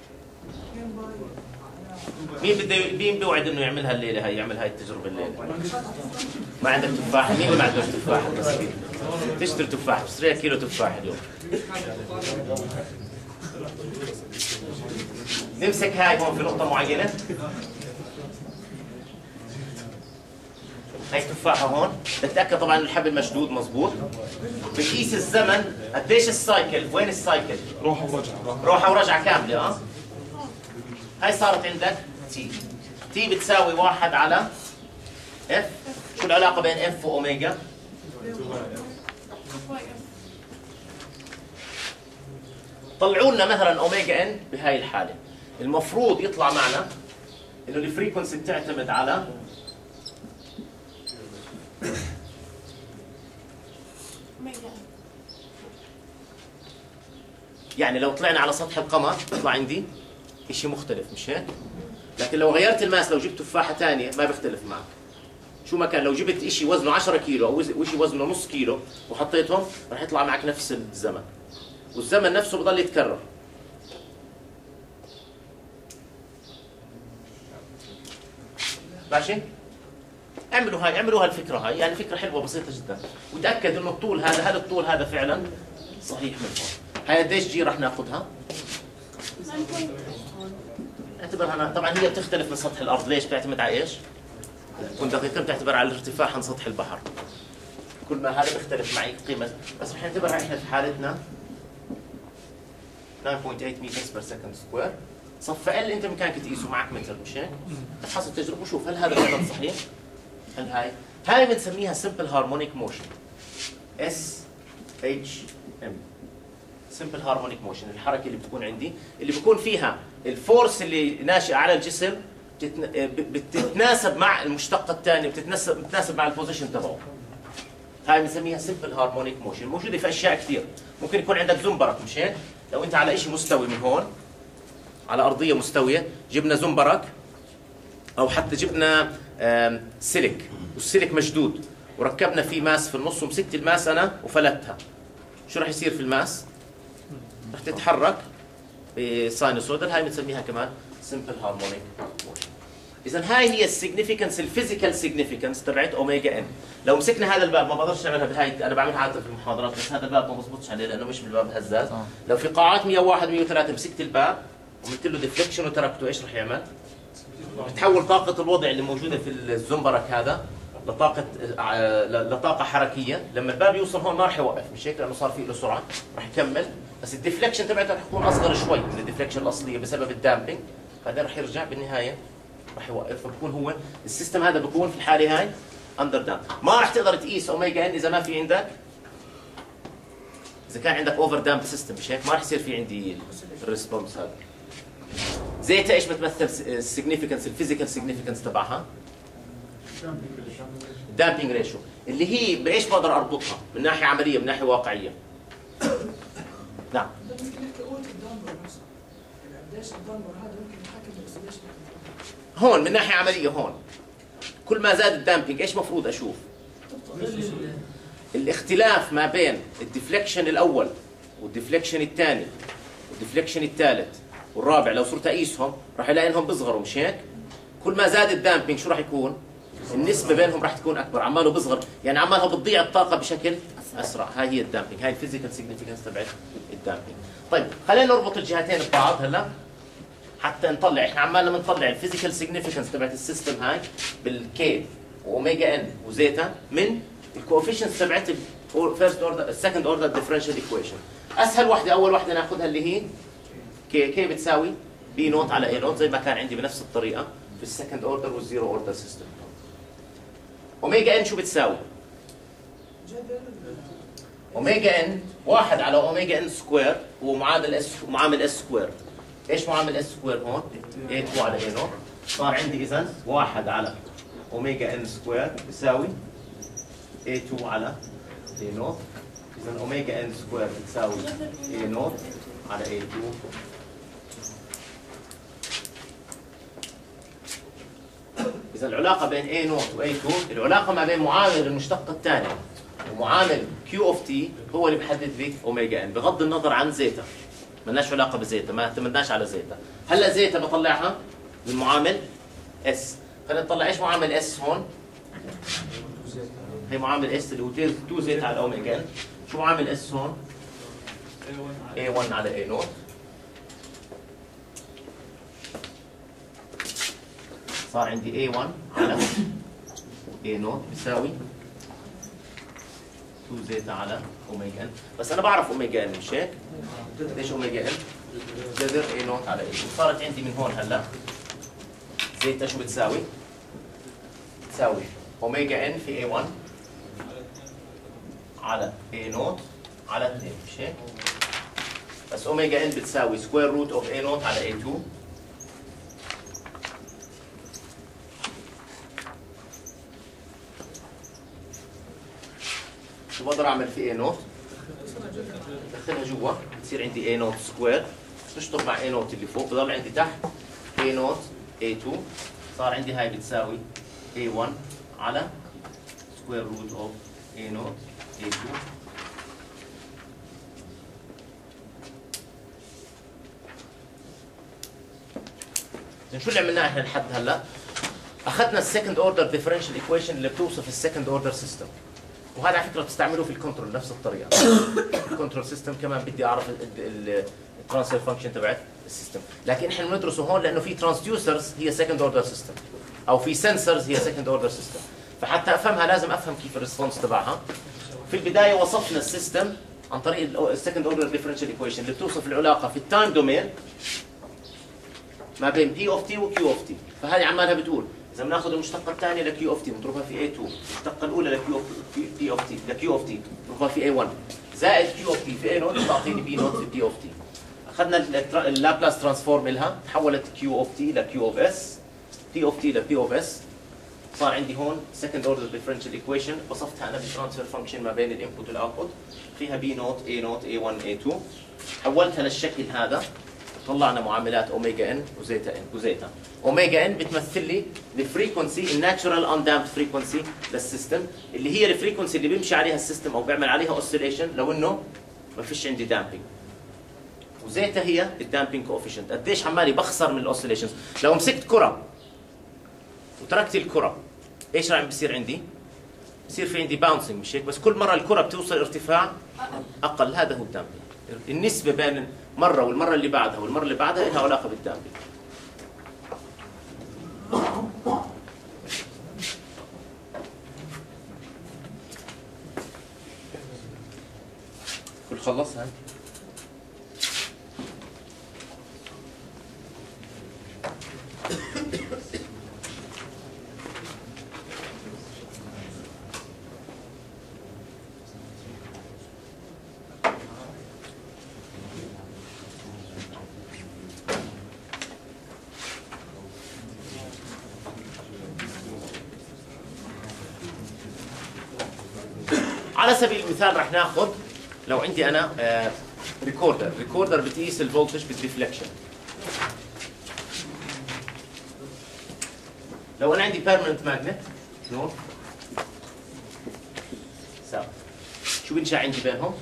مين بيوعد انه يعملها الليله هاي، يعمل هاي التجربه الليله؟ ما عندك تفاحه؟ مين اللي ما عنده تفاحه؟ بس تشتري تفاح، تشتري كيلو تفاح اليوم. نمسك هاي هون في نقطه معينه، هاي تفاحه هون، نتاكد طبعا الحبل مشدود مضبوط، بقيس الزمن قديش السايكل، وين السايكل؟ روحه ورجعه كامله. هاي صارت عندك تي بتساوي 1 على اف. شو العلاقة بين اف واوميجا؟ طلعوا لنا مثلا اوميجا ان بهاي الحالة، المفروض يطلع معنا انه الفريكونسي بتعتمد على يعني لو طلعنا على سطح القمر يطلع عندي شيء مختلف، مش هيك؟ لكن لو غيرت الماس، لو جبت تفاحة ثانية ما بيختلف معك. شو ما كان، لو جبت شيء وزنه 10 كيلو او شيء وزنه نص كيلو وحطيتهم راح يطلع معك نفس الزمن، والزمن نفسه بضل يتكرر. ماشي؟ اعملوا هالفكرة هاي، يعني فكرة حلوة بسيطة جدا، وتأكد انه الطول هذا الطول هذا فعلا صحيح من هون. هاي قديش جي راح ناخذها؟ اعتبرها طبعا هي بتختلف من سطح الارض، ليش؟ بتعتمد على ايش؟ تكون دقيقة، بتعتبر على الارتفاع عن سطح البحر. كل ما هذا بيختلف معي قيمة، بس رح نعتبرها احنا في حالتنا 9.8 meters per second square. صف ال انت بامكانك تقيسه معك متر مش هيك؟ حسب تجربه وشوف هل هذا فعلا صحيح؟ هل هاي بنسميها سمبل هارمونيك موشن اس اتش ام. سمبل هارمونيك موشن الحركه اللي بتكون عندي اللي بيكون فيها الفورس اللي ناشئه على الجسم بتتناسب مع المشتقه الثانيه بتتناسب مع البوزيشن تبعه. هاي بنسميها سمبل هارمونيك موشن. موجوده في اشياء كثير. ممكن يكون عندك زنبرك مش هيك؟ لو انت على شيء مستوي من هون على ارضيه مستويه جبنا زنبرك او حتى جبنا سلك والسلك مشدود وركبنا فيه ماس في النص ومسكت الماس انا وفلتها، شو راح يصير في الماس؟ راح تتحرك بساينوسويدال. هاي بنسميها كمان سمبل هارمونيك موشن. اذا هاي هي السيجنيفيكانس الفيزيكال سيجنيفيكانس تبعت اوميجا ان. لو مسكنا هذا الباب ما بقدرش نعملها بهاي، انا بعملها عاده في المحاضرات بس هذا الباب ما بزبطش عليه لانه مش بالباب هزاز. لو في قاعات 101 103 مسكت الباب وعملت له ديفليكشن وتركته ايش راح يعمل؟ بتحول طاقه الوضع اللي موجوده في الزنبرك هذا لطاقه حركيه. لما الباب يوصل هون ما راح يوقف مش هيك لانه صار في له سرعه، راح يكمل بس الديفليكشن تبعته راح يكون اصغر شوي من الديفليكشن الاصليه بسبب الدامبنج، بعدين راح يرجع بالنهايه راح يوقف. فبكون هو السيستم هذا بكون في الحاله هاي اندر دامب. ما راح تقدر تقيس اوميجا ان اذا ما في عندك، اذا كان عندك اوفر دامب سيستم مش هيك؟ ما راح يصير في عندي الريسبونس هذا. زيتا ايش بتمثل السيجنيفيكانس الفيزيكال سيجنيفيكانس تبعها؟ دامبينج ريشيو اللي هي بايش بقدر اربطها من ناحيه عمليه من ناحيه واقعيه. نعم ممكن نحكي قوة الدمر نفسها، يعني قديش الدمر هذا ممكن يتحكم بالاكسلريشن. هون من ناحيه عمليه هون كل ما زاد الدامبينج ايش مفروض اشوف؟ الاختلاف ما بين الديفليكشن الاول والديفليكشن الثاني والديفليكشن الثالث والرابع لو صرت اقيسهم راح الاقي انهم بيصغروا مش هيك؟ كل ما زاد الدامبينج شو راح يكون؟ النسبة بينهم راح تكون أكبر، عماله بيصغر، يعني عمالها بتضيع الطاقة بشكل أسرع. هاي هي الدامبينج، هاي الفيزيكال سيجنيفيكانس تبعت الدامبينج. طيب خلينا نربط الجهتين ببعض هلا حتى نطلع، احنا عمالنا بنطلع الفيزيكال سيجنيفيكانس تبعت السيستم هاي بالكي واوميجا ان وزيتا من الكوفيشنتس تبعت الفيرست اوردر السكند اوردر ديفرنشال ايكويشن. اسهل وحده اول وحده ناخذها اللي هي كي بتساوي بي نوت على اي نوت زي ما كان عندي بنفس الطريقه في السكند اوردر والزيرو اوردر سيستم. اوميجا ان شو بتساوي؟ اوميجا ان 1 على اوميجا ان سكوير هو معامل اس سكوير. ايش معامل اس سكوير هون؟ A2 على A نوت. صار عندي اذا 1 على اوميجا ان سكوير بيساوي A2 على A نوت. اذا اوميجا ان سكوير بتساوي A نوت على A2. إذا العلاقة بين A نوت و A2 العلاقة ما بين معامل المشتق الثاني ومعامل Q of T هو اللي بحدد لي أوميجا N بغض النظر عن زيتا. ما لناش علاقة بزيتا، ما اعتمدناش على زيتا. هلا زيتا بطلعها من معامل S. خلينا نطلع ايش معامل S هون؟ هي معامل S اللي هو 2 زيتا على أوميجا N. شو معامل S هون؟ A1 على A نوت. صار عندي A1 على A نوت بيساوي 2 زيتا على اوميجا ان. بس انا بعرف اوميجا ان مش هيك؟ ليش اوميجا ان؟ جذر A نوت على A. صارت عندي من هون هلا زيتا شو بتساوي؟ بتساوي اوميجا ان في A1 على A نوت على 2 مش هيك؟ بس اوميجا ان بتساوي سكوير روت اوف A نوت على A2 شو بقدر اعمل في A نوت؟ بدخلها جوا بتصير عندي A نوت سكوير تشطب مع A نوت اللي فوق بضل عندي تحت A نوت A2 صار عندي هاي بتساوي A1 على سكوير روت اوف A نوت A2 شو اللي عملناه احنا لحد هلا؟ اخذنا السكند اوردر ديفرنشال ايكويشن اللي بتوصف السكند اوردر سيستم وهذا على فكره بتستعملوه في الكنترول نفس الطريقه. الكنترول سيستم كمان بدي اعرف الترانسفير فانكشن تبعت السيستم، لكن احنا بندرسه هون لانه في ترانسديوسرز هي سكند اوردر سيستم او في سنسرز هي سكند اوردر سيستم، فحتى افهمها لازم افهم كيف الريسبونس تبعها. في البدايه وصفنا السيستم عن طريق السكند اوردر ديفرنشال ايكويشن اللي بتوصف العلاقه في التايم دومين ما بين بي اوف تي وكيو اوف تي. فهذه عمالها بتقول اذا بناخذ المشتقه الثانيه لكيو اوف تي بنضربها في A2، المشتقه الاولى لكيو اوف تي بنضربها في A1 زائد كيو اوف تي في A نوت بتعطيني بي نوت في بي اوف تي. اخذنا اللابلاس ترانسفورم لها، تحولت كيو اوف تي لكيو اوف اس، بي اوف تي لبي اوف اس. صار عندي هون سكند اوردر ديفرنشال ايكويشن وصفتها انا بالترانسفير فانكشن ما بين الانبوت والاوتبوت، فيها بي نوت اي نوت اي 1 اي 2. حولتها للشكل هذا، طلعنا معاملات اوميجا ان وزيتا ان وزيتا. اوميجا ان بتمثل لي الفريكونسي الناتشورال اندامد فريكونسي للسيستم، اللي هي الفريكونسي اللي بيمشي عليها السيستم او بيعمل عليها اوسيليشن لو انه ما فيش عندي دامبينج. وزيتا هي الدامبينج كوفيشنت، قديش عمالي بخسر من الاوسيليشنز. لو مسكت كره وتركت الكره ايش راح بصير عندي؟ بصير في عندي باونسنج مش هيك؟ بس كل مره الكره بتوصل ارتفاع اقل، هذا هو الدامبينج. النسبه بين مره والمره اللي بعدها والمره اللي بعدها لها علاقه بالدامبينج. كل خلص هاي؟ على سبيل المثال رح ناخذ لو عندي انا ريكوردر بتقيس الفولتج بالديفليكشن. لو انا عندي بيرمننت ماجنت شلون؟ شو بنشا عندي بينهم؟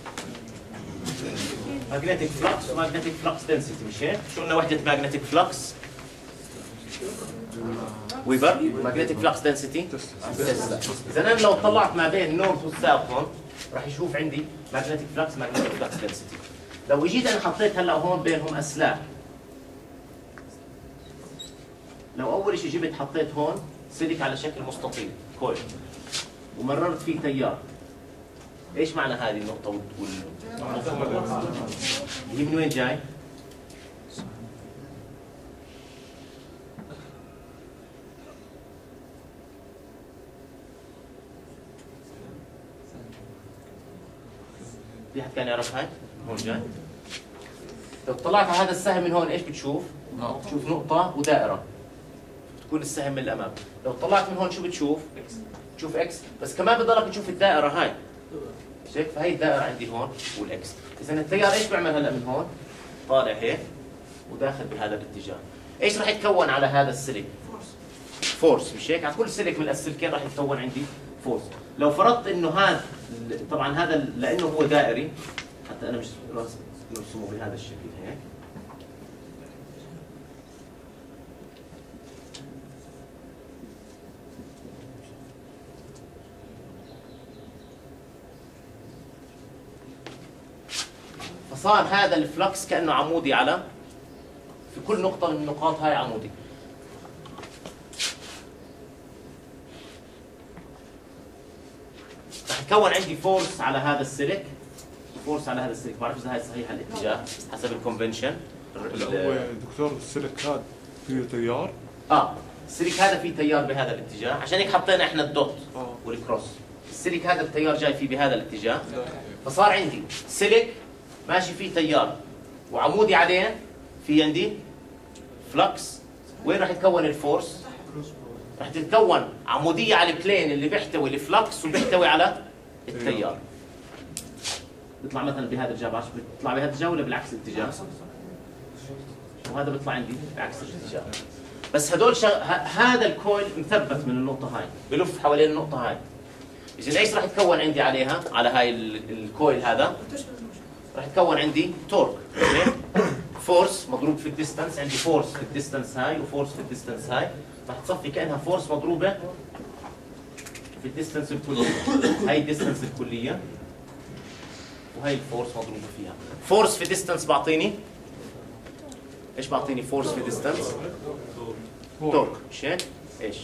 ماجنتيك فلكس وماجنتيك فلكس دنسيتي مش هيك؟ شو قلنا وحدة ماجنتيك فلكس؟ ويبر. ماجنتيك فلكس دنسيتي تسلا. اذا انا لو طلعت ما بين النورث والساوث هون راح يشوف عندي ماجنتيك فلكس ماجنتيك فلكس دنسيتي. لو اجيت انا حطيت هلا هون بينهم اسلاك، لو اول شيء جبت حطيت هون سلك على شكل مستطيل كويل ومررت فيه تيار، ايش معنى هذه النقطة هي من وين جاي؟ في حد كان يعرف هاي؟ هون جاي؟ لو طلعت على هذا السهم من هون ايش بتشوف؟ بتشوف نقطة ودائرة، بتكون السهم من الأمام. لو طلعت من هون شو بتشوف؟ بتشوف اكس، بس كمان بتضلك تشوف الدائرة هاي. شايف؟ فهي الدائرة عندي هون والاكس. إذا التيار ايش بيعمل هلا من هون؟ طالع هيك وداخل بهذا الاتجاه. ايش راح يتكون على هذا السلك؟ فورس مش هيك؟ على كل سلك من السلكين راح يتكون عندي فورس. لو فرضت انه هذا طبعا هذا لانه هو دائري، حتى انا مش نرسمه بهذا الشكل هيك. فصار هذا الفلكس كأنه عمودي على في كل نقطة من النقاط هاي عمودي. رح يتكون عندي فورس على هذا السلك، فورس على هذا السلك، ما بعرف إذا هاي صحيحة الاتجاه حسب الكونفنشن. هو دكتور السلك هذا فيه تيار؟ السلك هذا فيه تيار بهذا الاتجاه، عشان هيك حطينا احنا الدوت والكروس. السلك هذا التيار جاي فيه بهذا الاتجاه، فصار عندي سلك ماشي فيه تيار وعمودي عليه في عندي فلكس. وين راح يتكون الفورس؟ راح تتكون عمودية على البلين اللي بيحتوي الفلكس وبيحتوي على التيار. بيطلع مثلا بهذا الاتجاه، بعرفش بيطلع بهذا الاتجاه ولا بالعكس الاتجاه؟ وهذا بيطلع عندي بعكس الاتجاه. بس هدول هذا الكويل مثبت من النقطة هاي، بلف حوالين النقطة هاي. إذا ايش راح يتكون عندي عليها؟ على هاي الكويل هذا راح يتكون عندي تورك، فورس مضروب في الديستانس. عندي فورس في الديستانس هاي وفورس في الديستانس هاي، راح تصفي كأنها فورس مضروبة في الديستانس الكلية. هاي الديستانس الكلية وهي الفورس مضروبة فيها. فورس في ديستانس بعطيني ايش؟ بعطيني فورس في ديستانس تورك مش هيك؟ ايش؟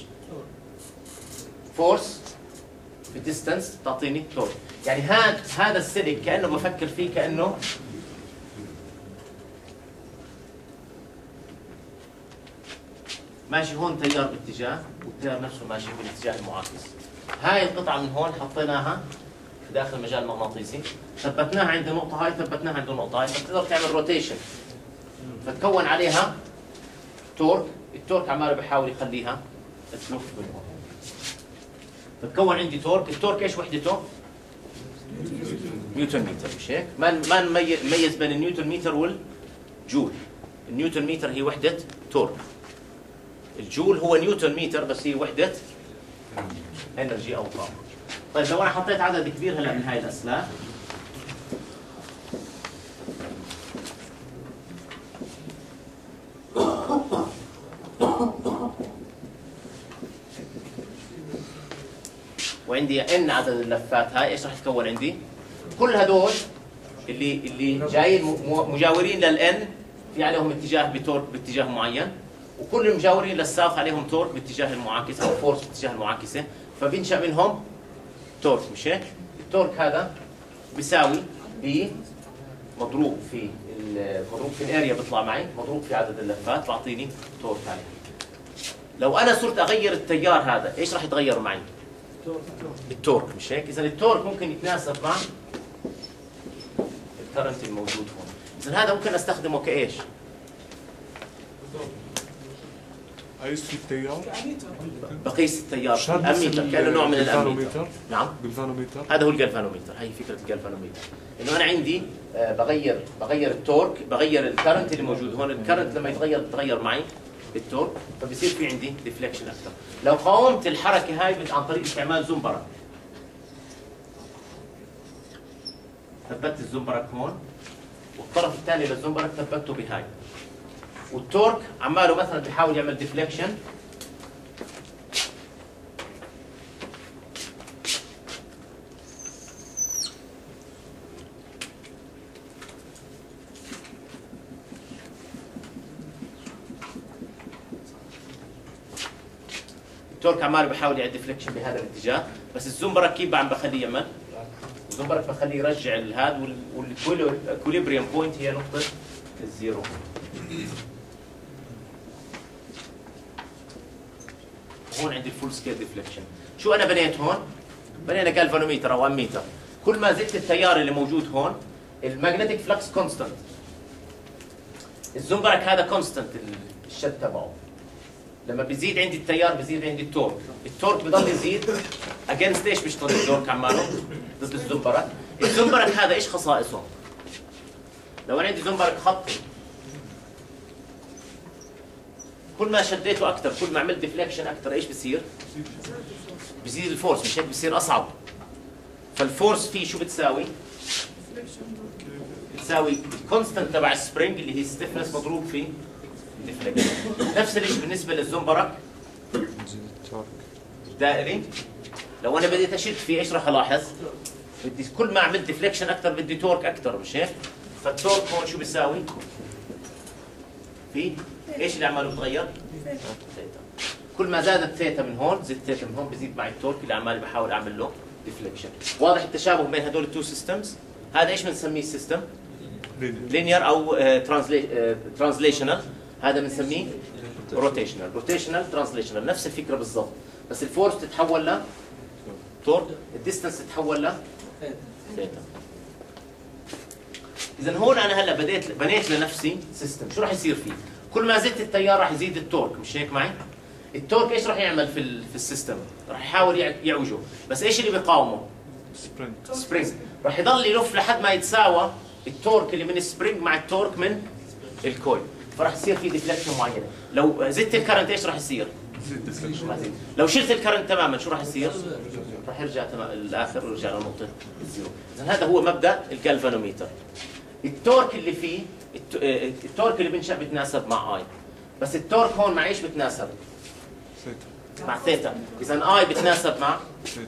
فورس في ديستانس تعطيني تورك. يعني هذا السلك كأنه بفكر فيه كأنه ماشي هون تيار باتجاه والتيار نفسه ماشي بالاتجاه المعاكس. هاي القطعة من هون حطيناها داخل المجال المغناطيسي، ثبتناها عند النقطة هاي، ثبتناها عند النقطة هاي، فتقدر تعمل روتيشن فتكون عليها تورك، التورك عماله بحاول يخليها تلف من هون. فتكون عندي تورك، التورك ايش وحدته؟ نيوتن متر، مش هيك؟ ما نميز بين النيوتن متر والجول. النيوتن متر هي وحدة تورك. الجول هو نيوتن متر بس هي وحدة انرجي او طاقة. طيب لو انا حطيت عدد كبير هلا من هاي الاسلاك، وعندي ان عدد اللفات هاي، ايش راح تكون عندي؟ كل هدول اللي جايين مجاورين للان في عليهم اتجاه بتورك باتجاه معين، وكل المجاورين للساوث عليهم تورك باتجاه المعاكس او فورس باتجاه المعاكسه، فبينشا منهم تورك، مش هيك؟ التورك هذا بيساوي بي مضروب في الاريا بيطلع معي، مضروب في عدد اللفات بعطيني تورك عليه. لو انا صرت اغير التيار هذا ايش راح يتغير معي؟ التورك، مش هيك؟ اذا التورك ممكن يتناسب مع الكرنت الموجود هون. اذا هذا ممكن استخدمه كايش؟ قيس في التيار؟ بقيس التيار شو هاد الاميتر، كانه نوع من الاميتر. بالفانوميتر؟ نعم، بالفانوميتر؟ هذا هو الجلفانوميتر، هي فكره الجلفانوميتر، انه انا عندي بغير التورك، بغير الكرنت اللي موجود هون، الكرنت لما بتغير معي التورك، فبصير في عندي ديفليكشن اكثر. لو قاومت الحركه هاي عن طريق استعمال زنبرك، ثبت الزنبرك هون، والطرف الثاني للزنبرك ثبته بهاي، والتورك عماله مثلا بيحاول يعمل ديفليكشن التورك عماله بحاول يعمل ديفليكشن بهذا الاتجاه، بس الزنبرك كيف عم بخليه يعمل؟ الزنبرك بخليه يرجع هذا، والاكوليبريم بوينت هي نقطة الزيرو. هون عندي الفول سكيل ديفليكشن. شو انا بنيت هون؟ بنينا جالفانوميتر او اميتر. كل ما زدت التيار اللي موجود هون، الماجنتيك فلكس كونستانت. الزنبرك هذا كونستانت الشد تبعه. لما بيزيد عندي التيار بيزيد عندي التورك، التورك بضل يزيد اجينست ايش بيشتغل التورك عماله؟ ضد الزنبرك. الزنبرك هذا ايش خصائصه؟ لو انا عندي زنبرك خطي، كل ما شديته اكثر، كل ما عملت ديفليكشن اكثر، ايش بصير؟ بزيد الفورس، مش هيك؟ بصير اصعب. فالفورس فيه شو بتساوي؟ بتساوي الكونستنت تبع السبرينج اللي هي ستيفنس مضروب في ديفليكشن. نفس الشيء بالنسبه للزنبرك نزيد التورك. الدائري. لو انا بديت اشد فيه ايش راح الاحظ؟ بدي كل ما عملت ديفليكشن اكثر بدي تورك اكثر، مش هيك؟ فالتورك هون شو بيساوي؟ في ايش اللي عماله بتغير؟ ثيتا. كل ما زادت ثيتا من هون، زدت ثيتا من هون، بزيد معي التورك اللي عمالي بحاول اعمل له ديفليكشن. واضح التشابه بين هدول التو سيستمز؟ هذا ايش بنسميه السيستم؟ لينير او ترانزليشنال، هذا بنسميه روتيشنال. روتيشنال ترانزليشنال نفس الفكره بالضبط، بس الفورس تتحول ل تورك، الديستنس تتحول ل ثيتا. اذا هون انا هلا بنيت لنفسي سيستم، شو راح يصير فيه؟ كل ما زدت التيار راح يزيد التورك، مش هيك معي؟ التورك ايش راح يعمل في السيستم؟ راح يحاول يعوجه، بس ايش اللي بيقاومه؟ سبرينج. راح يضل يلف لحد ما يتساوى التورك اللي من السبرينج مع التورك من الكويل، فراح يصير في ديفليكشن معينه. لو زدت الكرنت ايش راح يصير؟ لو شلت الكرنت تماما شو راح يصير؟ راح يرجع الاخر ويرجع لنقطه الزيرو. اذا هذا هو مبدا الجالفانوميتر. التورك اللي فيه التورك اللي بنشأ بتناسب مع اي، بس التورك هون مع ايش بتناسب؟ مع ثيتا. اذا اي بتناسب مع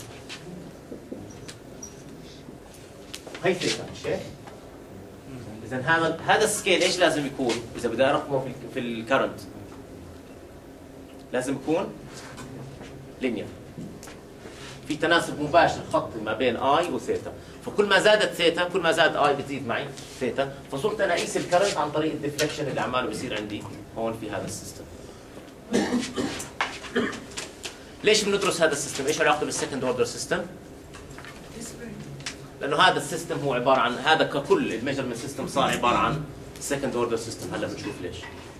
هي ثيتا، مش هيك؟ اذا هذا السكيل ايش لازم يكون؟ اذا بدي ارقمه في الكرنت لازم يكون لينير، في تناسب مباشر خطي ما بين اي وثيتا. فكل ما زادت ثيتا كل ما زاد اي بتزيد معي ثيتا، فصرت انا اقيس الكرنت عن طريق الديفليكشن اللي عماله بيصير عندي هون في هذا السيستم. ليش بندرس هذا السيستم؟ ايش علاقته بالسكند اوردر سيستم؟ لانه هذا السيستم هو عباره عن هذا ككل الميجرمنت سيستم صار عباره عن سكند اوردر سيستم. هلا بنشوف ليش.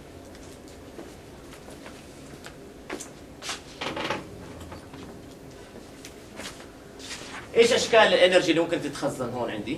ايش اشكال الانرجي اللي ممكن تتخزن هون عندي؟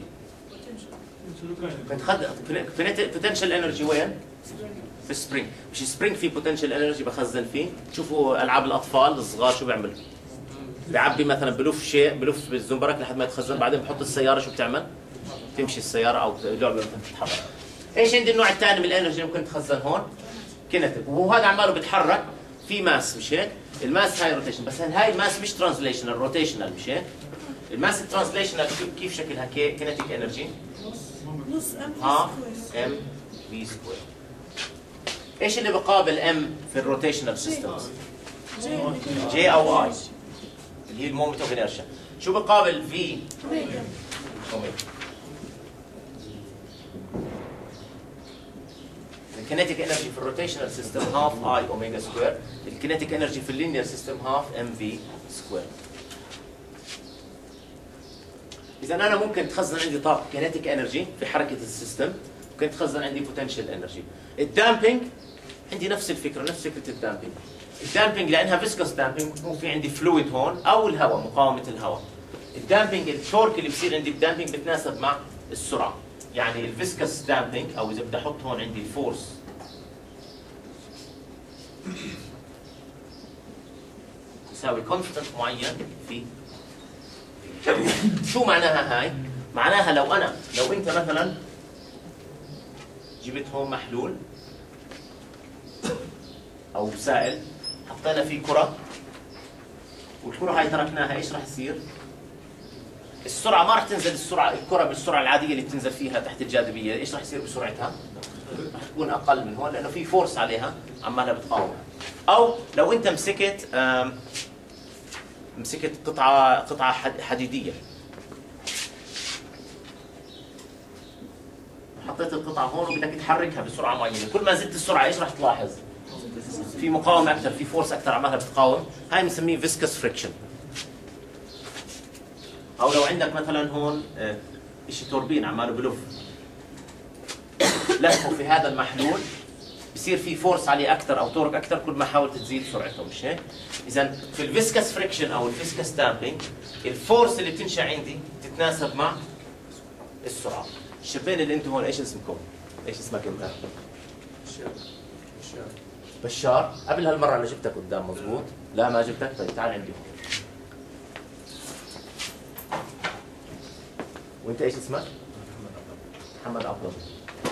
بوتنشال انرجي وين؟ في السبرينج. مش السبرينج فيه بوتنشال انرجي بخزن فيه. شوفوا العاب الاطفال الصغار شو بيعمل؟ بيعبي مثلا بلف شيء، بلف بالزنبرك لحد ما يتخزن، بعدين بحط السياره شو بتعمل؟ تمشي السياره او لعبه مثلا تتحرك. ايش عندي النوع الثاني من الانرجي اللي ممكن تخزن هون؟ كينيتيك. وهذا عماله بيتحرك في ماس مش هيك؟ الماس هاي روتيشن، بس هاي الماس مش ترانسليشنال، روتيشنال مش هيك؟ الماس الترانسليشنال كيف شكلها؟ كينيتيك انرجي نص ام هاف ام في سكوير. ايش اللي بقابل ام في الروتيشنال سيستمز؟ جي او اي اللي هي المومنت اوف انيرشيا. شو بقابل في؟ اوميجا. الكينيتيك انرجي في الروتيشنال سيستم هاف اي اوميجا سكوير، الكينيتيك انرجي في اللينير سيستم هاف ام في سكوير. اذا انا ممكن تخزن عندي طاقه كينيتيك انرجي في حركه السيستم، ممكن تخزن عندي بوتنشال انرجي. الدامبينج عندي نفس الفكره، نفس فكره الدامبينج. الدامبينج لانها فيسكوس دامبينج بكون في عندي فلويد هون او الهواء، مقاومه الهواء. الدامبينج التورك اللي بصير عندي بالدامبينج بتناسب مع السرعه. يعني الفيسكوس دامبينج او اذا بدي احط هون عندي الفورس تساوي كونستنت معين في شو معناها هاي؟ معناها لو انت مثلا جبت هون محلول او سائل، حطينا فيه كرة، والكرة هاي تركناها، ايش راح يصير؟ السرعة ما راح تنزل الكرة بالسرعة العادية اللي بتنزل فيها تحت الجاذبية، ايش راح يصير بسرعتها؟ راح تكون اقل من هون لانه في فورس عليها عمالها بتقاوم. او لو انت مسكت قطعة حديدية، حطيت القطعة هون وبدك تحركها بسرعة معينة، كل ما زدت السرعة ايش راح تلاحظ؟ في مقاومة أكثر، في فورس أكثر عمالها بتقاوم، هاي بنسميه فيسكس فريكشن. أو لو عندك مثلا هون شيء توربين عماله بلف، لفه في هذا المحلول بصير في فورس عليه أكثر أو تورك أكثر كل ما حاولت تزيد سرعته، مش هيك؟ إذا في الفيسكس فريكشن أو الفيسكس دامبينج الفورس اللي بتنشأ عندي تتناسب مع السرعة. الشبين اللي انتم هون ايش اسمكم؟ ايش اسمك انت؟ بشار. قبل هالمرة انا جبتك قدام مضبوط؟ لا ما جبتك؟ طيب تعال عندي هون. وانت ايش اسمك؟ محمد عبد الله.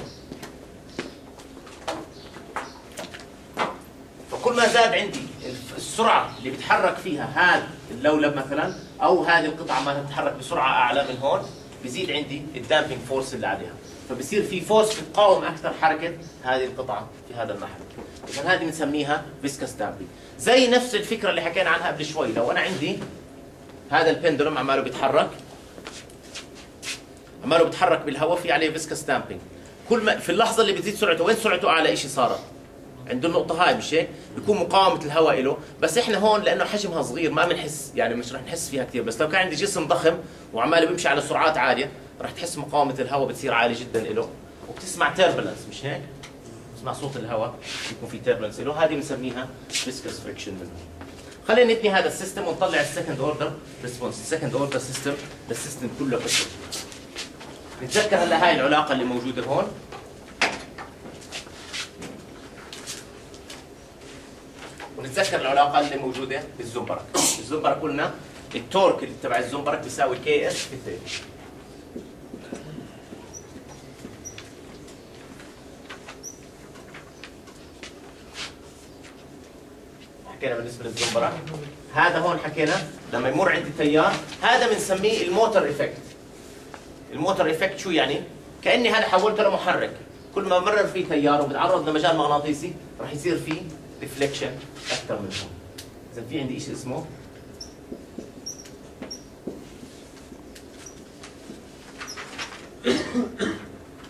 فكل ما زاد عندي السرعة اللي بتحرك فيها هذا اللولب مثلا او هذه القطعة ما تتحرك بسرعة اعلى من هون، بزيد عندي الدامبينج فورس اللي عليها، فبصير في فورس بتقاوم اكثر حركه هذه القطعه في هذا المحل. اذا هذه بنسميها فيسكس دامبينج. زي نفس الفكره اللي حكينا عنها قبل شوي، لو انا عندي هذا البندلوم عماله بيتحرك بالهواء، في عليه فيسكس دامبينج. كل ما في اللحظه اللي بتزيد سرعته، وين سرعته اعلى شيء صارت؟ عنده النقطة هاي مش هيك؟ بيكون مقاومة الهواء له، بس احنا هون لأنه حجمها صغير ما بنحس، يعني مش رح نحس فيها كثير، بس لو كان عندي جسم ضخم وعماله بيمشي على سرعات عالية رح تحس مقاومة الهواء بتصير عالية جدا له، وبتسمع تيربلنس مش هيك؟ بتسمع صوت الهواء بيكون في تيربلنس له، هذه بنسميها فيسكس فريكشن منه. خلينا نبني هذا السيستم ونطلع السكند اوردر ريسبونس، السكند اوردر سيستم للسيستم كله قصة. نتذكر هلا هاي العلاقة اللي موجودة هون. ونتذكر العلاقه اللي موجوده بالزنبرك. الزنبرك قلنا التورك اللي تبع الزنبرك بيساوي كي اس في 2. حكينا بالنسبه للزنبرك. هذا هون حكينا لما يمر عندي تيار، هذا بنسميه الموتور افكت. الموتور افكت شو يعني؟ كاني هذا حولته لمحرك، كل ما مرر فيه تيار وبتعرض لمجال مغناطيسي راح يصير فيه ريفليكشن اكثر من هون. اذا في عندي شيء اسمه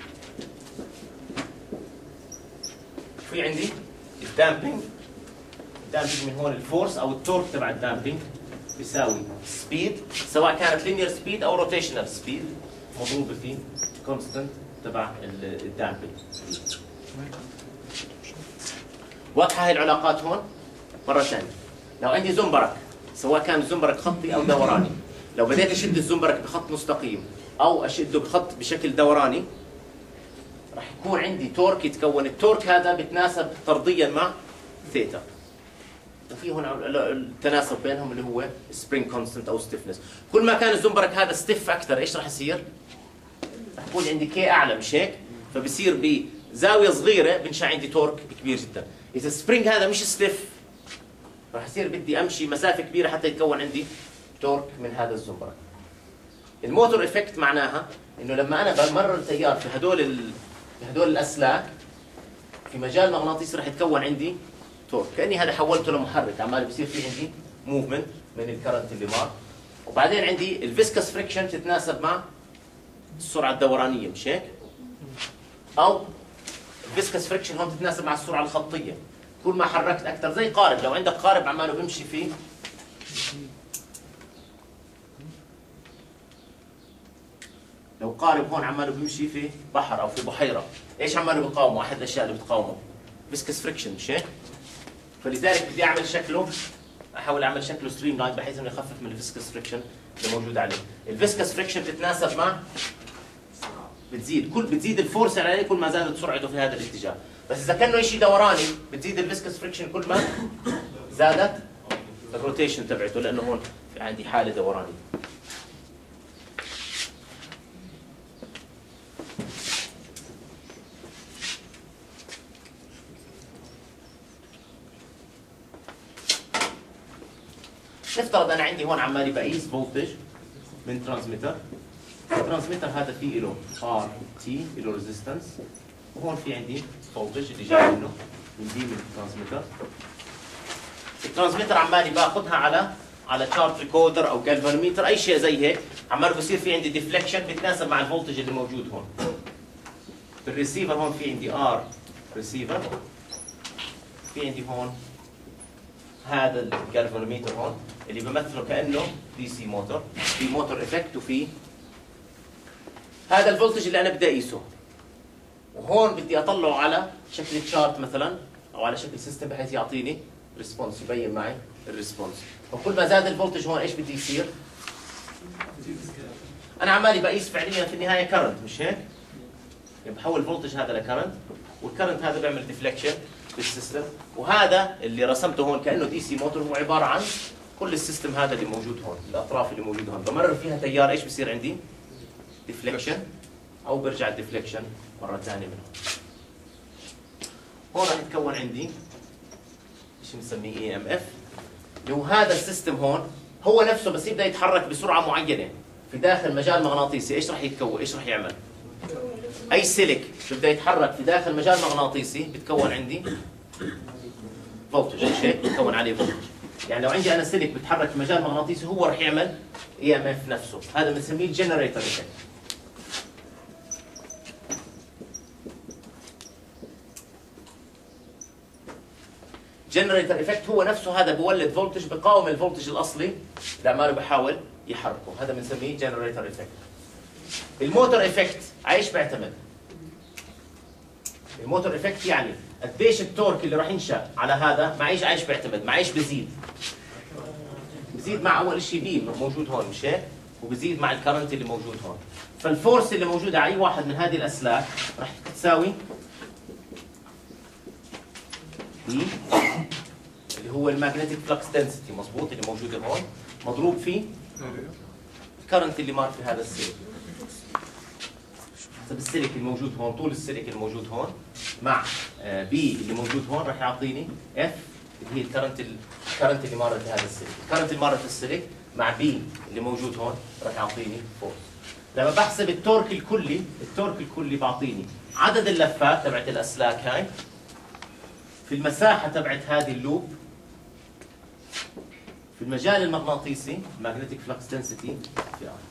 في عندي الدامبينج الدامبنج من هون الفورس او التورك تبع الدامبنج بيساوي سبيد، سواء كانت لينير سبيد او روتيشنال سبيد مضروبه في كونستنت تبع الدامبنج. واضحه هاي العلاقات هون؟ مره ثانيه، لو عندي زنبرك سواء كان زنبرك خطي او دوراني، لو بديت اشد الزنبرك بخط مستقيم او اشده بخط بشكل دوراني راح يكون عندي تورك يتكون، التورك هذا بتناسب طرديا مع ثيتا، وفي هون التناسب بينهم اللي هو سبرينج كونستنت او ستيفنس. كل ما كان الزنبرك هذا ستيف اكثر ايش راح يصير؟ راح يكون عندي كي اعلى مش هيك؟ فبصير بزاويه صغيره بنشا عندي تورك كبير جدا. اذا السبرينج هذا مش ستيف راح يصير بدي امشي مسافه كبيره حتى يتكون عندي تورك من هذا الزنبرك. الموتور افكت معناها انه لما انا بمرر التيار في هدول الاسلاك في مجال مغناطيسي راح يتكون عندي تورك، كاني هذا حولته لمحرك عمال بصير في عندي موفمنت من الكرنت اللي مار. وبعدين عندي الفيسكس فريكشن تتناسب مع السرعه الدورانيه مش هيك؟ او الفيسكس فريكشن هون تتناسب مع السرعه الخطيه. كل ما حركت اكثر زي قارب، لو عندك قارب عماله بيمشي فيه لو قارب هون عماله بيمشي في بحر او في بحيره، ايش عماله بيقاومه؟ احد الاشياء اللي بتقاومه فيسكس فريكشن مش هيك؟ فلذلك بدي اعمل شكله، احاول اعمل شكله ستريم لاين بحيث انه يخفف من الفيسكس فريكشن اللي موجود عليه. الفيسكس فريكشن بتتناسب مع بتزيد الفورس عليه كل ما زادت سرعته في هذا الاتجاه، بس اذا كانه شيء دوراني بتزيد الفيسكس فريكشن كل ما زادت الروتيشن تبعته، لانه هون في عندي حاله دورانيه. نفترض انا عندي هون عمالي بقيس فولتج من ترانسميتر، الترانسميتر هذا فيه له ار تي له ريزيستنس، وهون في عندي فولتج اللي جاي منه من دي من الترانسميتر. الترانسميتر عمالي باخذها على شارت ريكوردر او جالفانوميتر اي شيء زي هيك، عمال بصير في عندي ديفليكشن بيتناسب مع الفولتج اللي موجود هون. بالريسيفر هون في عندي ار ريسيفر، في عندي هون هذا الجالفانوميتر هون اللي بمثله كانه دي سي موتور، في موتور افكت وفي هذا الفولتج اللي انا بدي اقيسه، وهون بدي اطلعه على شكل تشارت مثلا او على شكل سيستم بحيث يعطيني ريسبونس، يبين معي الريسبونس. وكل ما زاد الفولتج هون ايش بدي يصير؟ انا عمالي بقيس فعليا في النهايه كرنت مش هيك؟ يعني بحول الفولتج هذا لكرنت، والكرنت هذا بيعمل ديفليكشن بالسيستم، وهذا اللي رسمته هون كانه دي سي موتور هو عباره عن كل السيستم هذا اللي موجود هون، الاطراف اللي موجوده هون بمرر فيها تيار ايش بصير عندي؟ ديفليكشن، او برجع الديفليكشن مره ثانيه منه. هون راح يتكون عندي شيء بنسميه اي ام اف، اللي هو هذا السيستم هون هو نفسه بس يبدا يتحرك بسرعه معينه في داخل مجال مغناطيسي، ايش راح يتكون؟ ايش راح يعمل؟ اي سلك بده يتحرك في داخل مجال مغناطيسي بتكون عندي فولتج، ايش هيك؟ بتكون عليه فولتج. يعني لو عندي انا سلك بتحرك في مجال مغناطيسي هو راح يعمل اي ام اف نفسه، هذا بنسميه الجنريتر افكت. جنريتر افكت هو نفسه هذا بولد فولتج بقاوم الفولتج الاصلي اللي عماله بحاول يحركه، هذا بنسميه جنريتر افكت. الموتور افكت على ايش بيعتمد؟ الموتور افكت يعني قديش التورك اللي راح ينشا على هذا مع ايش بيعتمد؟ مع ايش بزيد؟ بزيد مع اول شيء بي موجود هون مش هيك؟ وبزيد مع الكرنت اللي موجود هون. فالفورس اللي موجوده على اي واحد من هذه الاسلاك راح تساوي بي اللي هو الماجنتيك فلكس دنسيتي، مضبوط، اللي موجوده هون مضروب في الكرنت اللي مار في هذا السلك. حسب السلك الموجود هون، طول السلك الموجود هون مع بي اللي موجود هون راح يعطيني اف اللي هي الكرنت اللي مارت بهذا السلك، الكرنت اللي مارت في السلك مع بي اللي موجود هون راح يعطيني فورس. لما بحسب التورك الكلي بعطيني عدد اللفات تبعت الاسلاك هاي في المساحه تبعت هذه اللوب في المجال المغناطيسي magnetic flux density في R.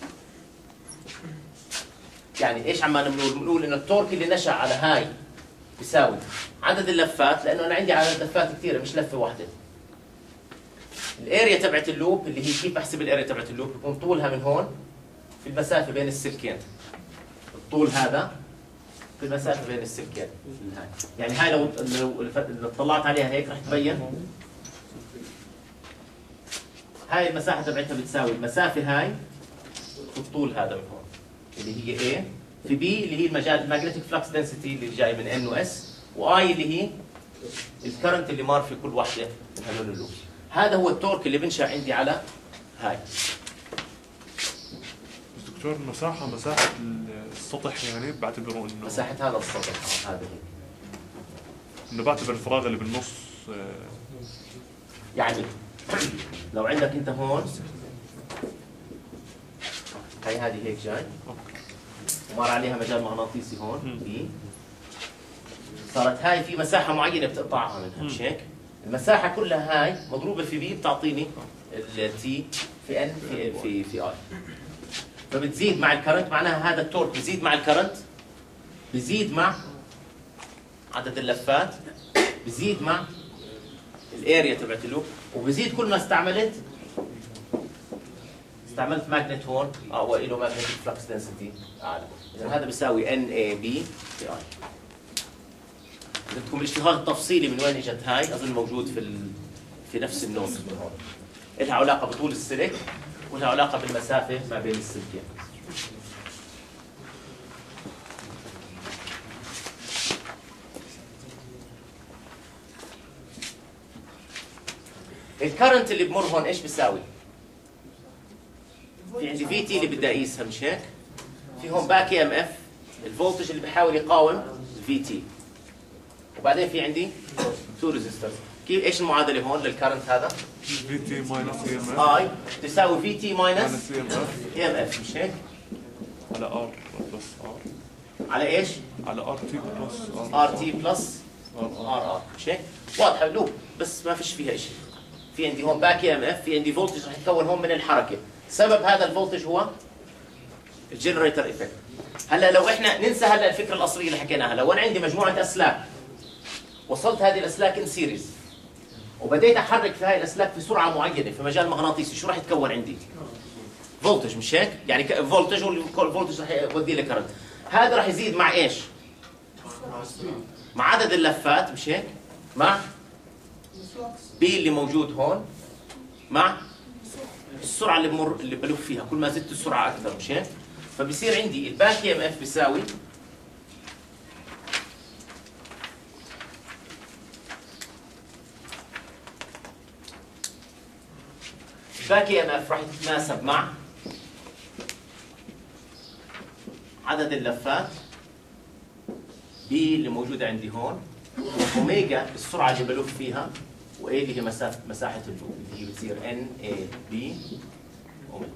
يعني ايش عمالنا بنقول؟ بنقول انه التورك اللي نشا على هاي بيساوي عدد اللفات، لانه انا عندي عدد لفات كثيره مش لفه واحده. الاريا تبعت اللوب اللي هي كيف بحسب الاريا تبعت اللوب؟ بيكون طولها من هون في المسافه بين السلكين. الطول هذا في المسافه بين السلكين. يعني هاي لو طلعت عليها هيك رح تبين هاي المساحه تبعتها بتساوي المسافه هاي والطول هذا من هون اللي هي A في B اللي هي الماجنتيك فلكس دنسيتي اللي جاي من N و S، وآي اللي هي الكرنت اللي مار في كل واحده من هذول اللوب. هذا هو التورك اللي بنشأ عندي على هاي. بس دكتور مساحة السطح يعني بعتبره انه مساحه هذا السطح هذا هي. انه بعتبر الفراغ اللي بالنص يعني لو عندك انت هون هاي هذه هيك جاي ومر عليها مجال مغناطيسي هون بي، صارت هاي في مساحه معينه بتقطعها منها مش هيك؟ المساحه كلها هاي مضروبه في بي بتعطيني التي في ان في اي، فبتزيد مع الكرنت. معناها هذا التورك بزيد مع الكرنت، بزيد مع عدد اللفات، بزيد مع الاريا تبعت اللوب، وبزيد كل ما استعملت ماجنت هون وله ماجنتيك فلكس دنسيتي اعلى. اذا هذا بيساوي ان اي بي في اي. بدكم الاشتغال التفصيلي من وين اجت هاي اظن موجود في نفس النوت هون. لها علاقه بطول السلك ولها علاقه بالمسافه ما بين السلكين. الكرنت اللي بمر هون ايش بيساوي؟ في عندي في تي اللي بدي اقيسها مش هيك؟ في هون باك ام اف الفولتج اللي بحاول يقاوم في تي. وبعدين في عندي تو ريزيسترز. كيف ايش المعادله هون للكرنت هذا؟ في تي ماينس اي ام اف اي تساوي في تي ماينس اي ام اف ام اف مش هيك؟ على ار بلس ار على ايش؟ على ار تي بلس ار تي بلس ار مش هيك؟ واضحه اللوب بس ما فيش فيها شيء. في عندي هون باك ام اف، في عندي فولتج رح يتكون هون من الحركه، سبب هذا الفولتج هو الجنريتر افكت. هلا لو احنا ننسى هلا الفكره الاصليه اللي حكيناها، لو انا عندي مجموعه اسلاك وصلت هذه الاسلاك ان سيريز وبديت احرك في هاي الاسلاك في سرعه معينه في مجال مغناطيسي، شو راح يتكون عندي؟ فولتج مش هيك؟ يعني فولتج والفولتج راح يودي لي كرنت. هذا راح يزيد مع ايش؟ مع عدد اللفات مش هيك؟ مع بي اللي موجود هون، مع السرعه اللي بلف فيها. كل ما زدت السرعه اكثر مش هيك؟ فبصير عندي الباك ام اف بيساوي الباك ام اف راح يتناسب مع عدد اللفات بي اللي موجوده عندي هون، اوميجا السرعه اللي بلف فيها، وايه اللي هي مساحه اللوب اللي هي بتصير ان اي بي اوميجا.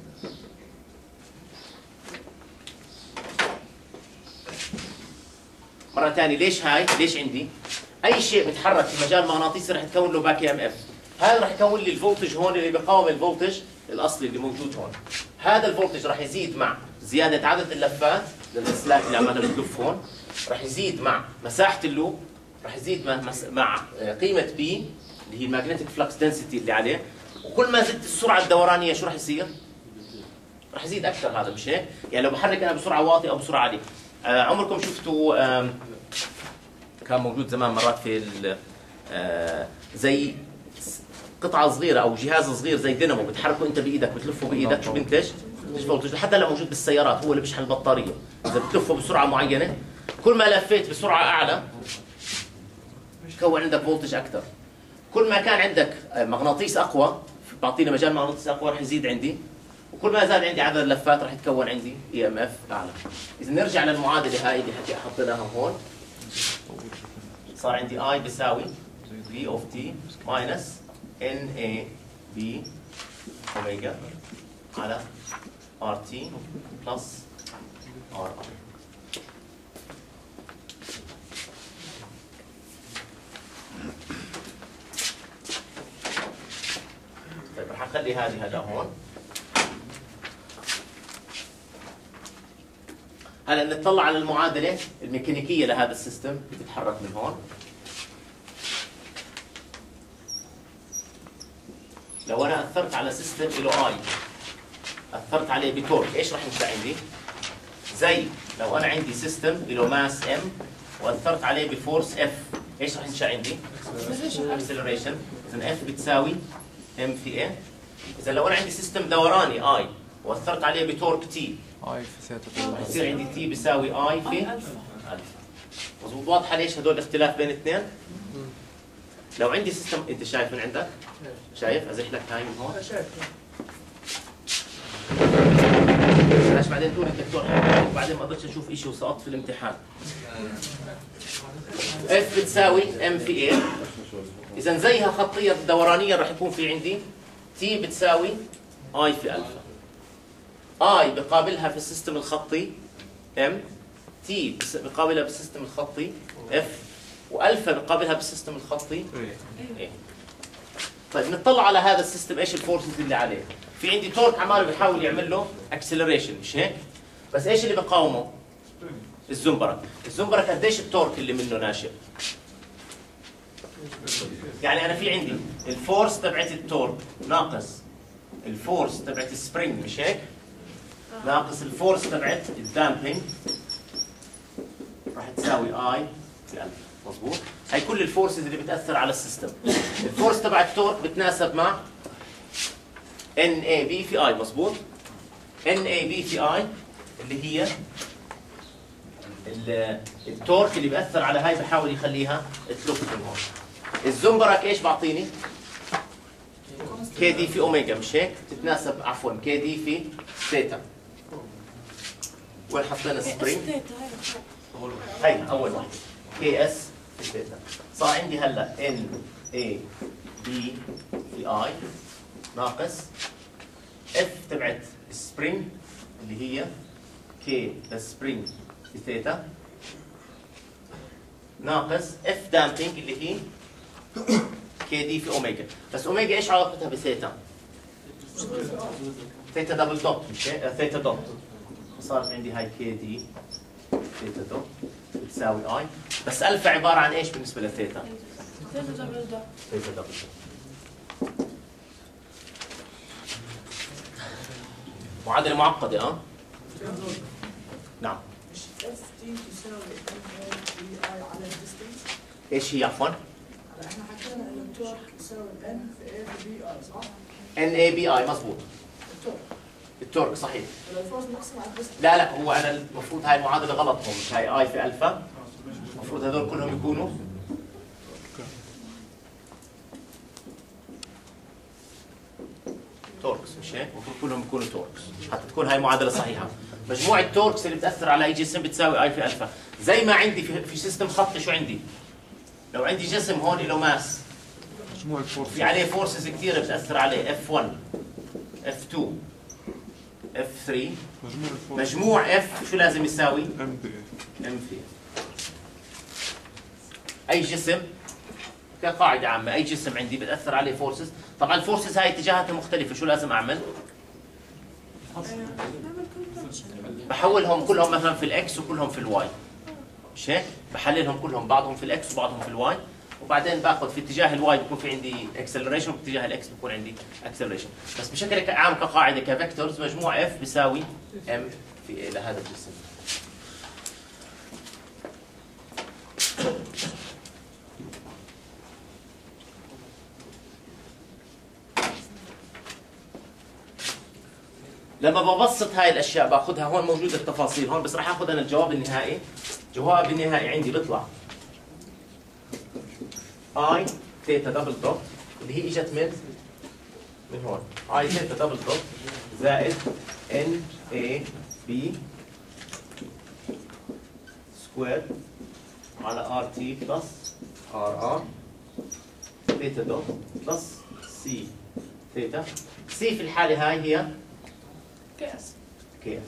مرة ثانية ليش هاي؟ ليش عندي؟ أي شيء بيتحرك في مجال مغناطيسي رح يتكون له باك ام اف. هذا رح يكون لي الفولتج هون اللي بيقاوم الفولتج الأصلي اللي موجود هون. هذا الفولتج رح يزيد مع زيادة عدد اللفات للأسلاك اللي عمالها بتلف هون، رح يزيد مع مساحة اللوب، رح يزيد مع قيمة بي اللي هي الماجنتيك فلكس دنسيتي اللي عليه، وكل ما زدت السرعة الدورانية شو رح يصير؟ رح يزيد أكثر. هذا مش هيك؟ يعني لو بحرك أنا بسرعة واطية أو بسرعة عالية. عمركم شفتوا كان موجود زمان مرات في زي قطعة صغيرة أو جهاز صغير زي دينامو بتحركه أنت بإيدك بتلفه بإيدك، شو بينتج؟ بينتج فولتج. حتى هلا موجود بالسيارات، هو اللي بيشحن البطارية. إذا بتلفه بسرعة معينة كل ما لفيت بسرعة أعلى كون عندك فولتج أكثر. كل ما كان عندك مغناطيس أقوى بعطينا مجال مغناطيسي أقوى رح يزيد عندي، وكل ما زاد عندي عدد اللفات رح يتكون عندي اي ام اف اعلى. اذا نرجع للمعادله هاي اللي حطيناها هون، صار عندي اي بيساوي في اوف تي ماينس ان اي بي اوميجا على ار تي بلس ار ار. طيب رح اخلي هذا هون. هلا نطلع على المعادله الميكانيكيه لهذا السيستم اللي بيتحرك من هون. لو انا اثرت على سيستم له اي، اثرت عليه بتورك، ايش راح ينشا عندي؟ زي لو انا عندي سيستم له ماس ام واثرت عليه بفورس اف، ايش راح ينشا عندي؟ اكسلريشن. اذا اف بتساوي ام في اي. اذا لو انا عندي سيستم دوراني اي واثرت عليه بتورك تي، اي في ثيتا راح يصير عندي تي بيساوي اي في الفا. مضبوط؟ واضحه ليش هدول الاختلاف بين الاثنين؟ لو عندي سيستم، انت شايف من عندك؟ شايف؟ ازح لك هاي من هون. انا شايف. ليش بعدين تقول الدكتور وبعدين ما قدرتش اشوف شيء وسقطت في الامتحان. اف بتساوي ام في اي. اذا زيها خطيه دورانيه راح يكون في عندي تي بتساوي اي في الفا. اي بقابلها في السيستم الخطي ام، تي بقابلها بالسيستم الخطي اف، والفا بقابلها بالسيستم الخطي اي. طيب نطلع على هذا السيستم ايش الفورسز اللي عليه؟ في عندي تورك عماله بيحاول يعمل له اكسلريشن، مش هيك؟ بس ايش اللي بقاومه؟ الزنبرك. الزنبرك قديش التورك اللي منه ناشئ؟ يعني انا في عندي الفورس تبعت التورك ناقص الفورس تبعت السبرينج، مش هيك؟ ناقص الفورس تبعت الدامبينج راح تساوي اي في الفا. مظبوط؟ هي كل الفورسز اللي بتاثر على السيستم. الفورس تبع التورك بتناسب مع ان اي بي في اي. مظبوط؟ ان اي بي في اي اللي هي التورك اللي بياثر على هاي بحاول يخليها تلف من هون. الزنبرك ايش بعطيني؟ كي دي في اوميجا، مش هيك؟ تتناسب عفوا كي دي في ثيتا. وين حطينا سبرينج؟ هي اول واحده كي اس في ثيتا. صار عندي هلا ان اي بي في اي ناقص اف تبعت السبرينج اللي هي كي للسبرينج في ثيتا ناقص اف دامبينج اللي هي كي دي في اوميجا. بس اوميجا ايش علاقتها بثيتا؟ ثيتا دبل دوت، مش هيك؟ ثيتا دوت. صارت عندي هاي كي دي ثيتا دوت بتساوي اي. بس الفا عباره عن ايش بالنسبه لثيتا؟ ثيتا دبل دوت. معادله معقده اه؟ نعم. مش اف تي تساوي ام اي بي اي على الديستنس؟ ايش هي عفوا؟ احنا حكينا ان التورك يساوي ان في اي بي اي، صح؟ ان اي بي اي مضبوط. التورك. التورك صحيح. الفورس ماكسيمم على الديستنس. لا هو انا المفروض هاي المعادله غلط هون، مش هاي اي في الفا. المفروض هذول كلهم يكونوا توركس، مش هيك؟ المفروض كلهم يكونوا توركس حتى تكون هاي المعادله صحيحه. مجموع التوركس اللي بتاثر على اي جسم بتساوي اي في الفا. زي ما عندي في سيستم خطي شو عندي؟ لو عندي جسم هون له ماس مجموع الفورس في عليه فورسز كثيره بتاثر عليه F1 F2 F3. مجموع الفورس مجموع F شو لازم يساوي؟ ام بي ام في اي جسم كقاعده عامه، اي جسم عندي بتاثر عليه فورسز. طبعا الفورسز هاي اتجاهاتها مختلفه، شو لازم اعمل؟ بحولهم كلهم مثلا في الاكس وكلهم في الواي، مش هيك؟ بحللهم كلهم بعضهم في الاكس وبعضهم في الواي، وبعدين باخذ في اتجاه الواي بيكون في عندي اكسلريشن وفي اتجاه الاكس بيكون عندي اكسلريشن. بس بشكل عام كقاعده كفيكتورز مجموع اف بيساوي ام في لهذا الجسم. لما ببسط هاي الاشياء باخذها هون موجوده التفاصيل هون، بس راح اخذ انا الجواب النهائي. الجواب النهائي عندي بيطلع اي ثيتا دبل دوت اللي هي اجت من هون، اي ثيتا دبل دوت زائد ان اي بي سكوير على ار تي بلس ار ار ثيتا دوت بلس سي ثيتا. سي في الحاله هاي هي كاس. كيف؟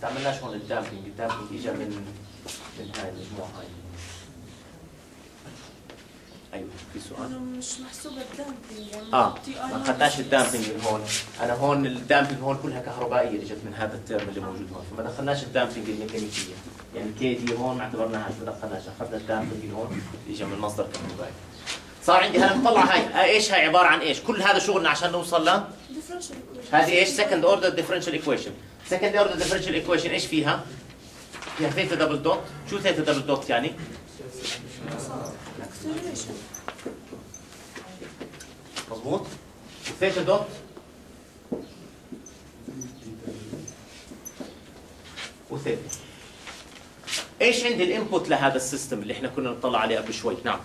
استعملناش هون الدامبنج اجى من هاي المجموعه هاي. ايوه في سؤال. انا مش محسوبه الدامبنج يعني ما اخذناش الدامبنج من هون، انا هون الدامبنج هون كلها كهربائيه اجت من هذا الترم اللي موجود هون، فما دخلناش الدامبنج الميكانيكيه، يعني كي دي هون ما اعتبرناهاش، ما دخلناش، اخذنا الدامبنج هون اللي اجى من مصدر كهربائي. صار عندي هلا نطلع هاي ايش هاي عباره عن ايش؟ كل هذا شغلنا عشان نوصل ل هذه ايش؟ سكند اوردر ديفرنشال ايكويشن. سكند اوردر ديفرنشال ايكويشن ايش فيها؟ فيها ثيتا دبل دوت. شو ثيتا دبل دوت يعني؟ مضبوط؟ ثيتا دوت وثيتا. ايش عندي الانبوت لهذا السيستم اللي احنا كنا نطلع عليه قبل شوي؟ نعم.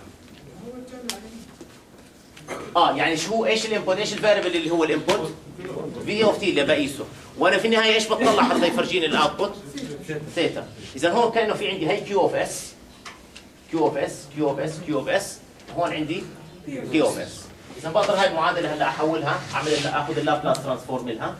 يعني شو هو ايش الانبوت؟ ايش الفاريبل اللي هو الانبوت؟ في اوف تي اللي بقيسه، وانا في النهايه ايش بطلع حتى يفرجيني الاوتبوت؟ ثيتا. اذا هون كانه في عندي هي كيو اوف اس كيو اوف اس كيو اوف اس كيو اوف اس، هون عندي كيو اوف اس. اذا بقدر هاي المعادله هلا احولها، اخذ اللابلاس ترانسفورم لها.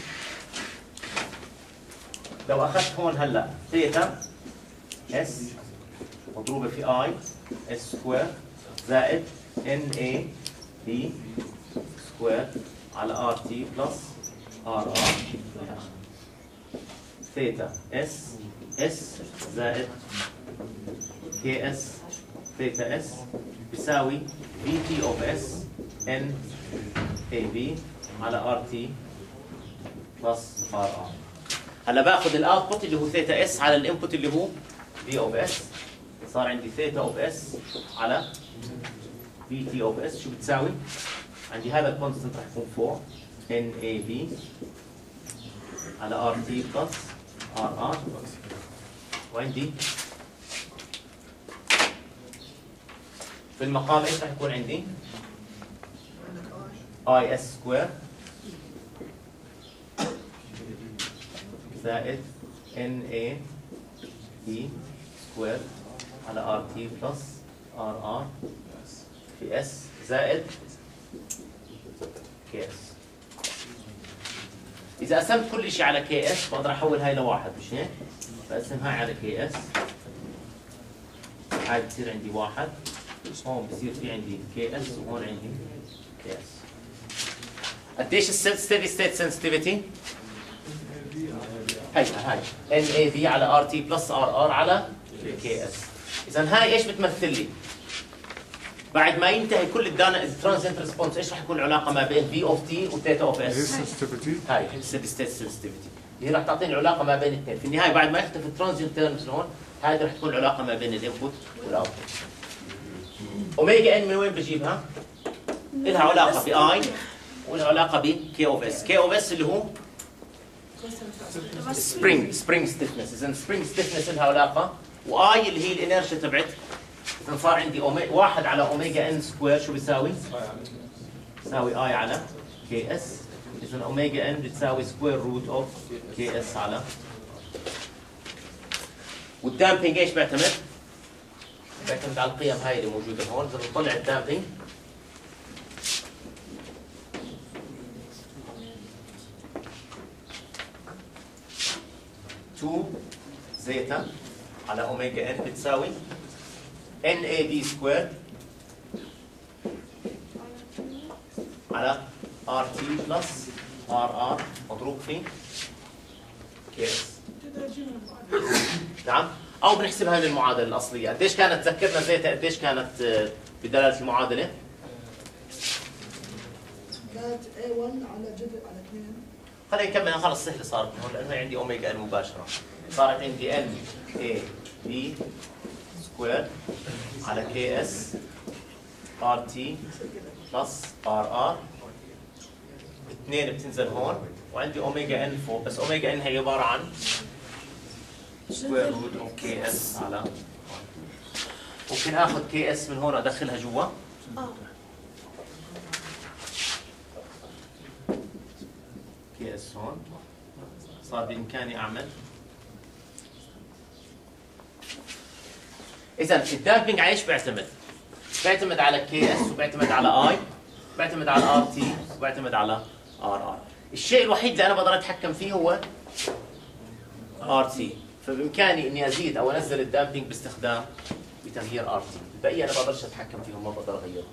لو اخذت هون هلا ثيتا اس مضروبه في اي اس سكوير زائد ان اي بي سكوير على ار تي بلس ار ار ثيتا اس زائد كي اس ثيتا اس بيساوي في تي اوف اس ان اي بي على ار تي بلس ار ار. هلا باخذ الاوتبوت اللي هو ثيتا اس على الانبوت اللي هو في اوف اس، صار عندي ثيتا اوف اس على في تي اوف اس. شو بتساوي؟ عندي هذا الكونستنت راح يكون فوق ان اي بي على ار تي بلس ار ار، وعندي في المقام ايش راح يكون عندي؟ اي اس سكوير زائد ان اي بي سكوير على ار تي بلس ار ار في اس زائد كي اس. إذا قسمت كل شيء على كي اس بقدر أحول هاي لواحد، مش هيك؟ بقسم هاي على كي اس، هاي بتصير عندي واحد، هون بصير في عندي كي اس وهون عندي كي اس. قديش الستيدي ستيت سنسيتيفيتي؟ هاي ان اي بي على ار تي بلس ار ار على كي اس. إذا هاي ايش بتمثل لي؟ بعد ما ينتهي كل الترانزينت ريسبونس ايش راح يكون العلاقه ما بين في اوف تي وثيتا اوف اس؟ هاي الستيدي ستيت سنسيتيفيتي هي راح تعطيني العلاقه ما بين الاثنين. في النهايه بعد ما يختفي الترانزينت تيرمز هون، هذه راح تكون العلاقه ما بين الانبوت والاوتبوت. اوميجا ان من وين بجيبها؟ لها علاقه باي ولها علاقه بكي اوف اس. كي اوف اس اللي هو سبرينج ستيفنس. اذا سبرينج ستيفنس لها علاقه، واي اللي هي الانرشيا تبعت. إذا صار عندي واحد على اوميجا ان سكوير شو بيساوي؟ بيساوي اي على كي اس. اذا اوميجا ان بتساوي سكوير روت اوف كي اس على. والدامبنج ايش بيعتمد؟ بيعتمد على القيم هاي اللي موجوده هون. اذا بنطلع الدامبنج زيتا على اوميجا ان بتساوي ان اي بي سكوير على ار تي بلس ار ار مضروب في كي اس. نعم، او بنحسبها من المعادله الاصليه. قديش كانت؟ تذكرنا زيتا قديش كانت بدلاله المعادله؟ كانت A1 على جذر على 2. خلينا نكملها، خلص سهله صارت من هون لانه هي عندي اوميجا ان مباشره. صارت عندي ان اي بي سكوير على كي اس ار تي بلس ار ار، اثنين بتنزل هون، وعندي اوميجا ان فوق. بس اوميجا ان هي عباره عن سكوير روت اوف كي اس على. ممكن اخذ كي اس من هون ادخلها جوا. كي اس هون صار بامكاني اعمل. اذا الدامبنج على ايش بيعتمد؟ بيعتمد على كي اس وبيعتمد على اي، بيعتمد على ار تي وبيعتمد على ار ار. الشيء الوحيد اللي انا بقدر اتحكم فيه هو ار تي، فبامكاني اني ازيد او انزل الدامبينج باستخدام بتغيير ار تي، البقيه انا ما بقدرش اتحكم فيهم، ما بقدر اغيرهم.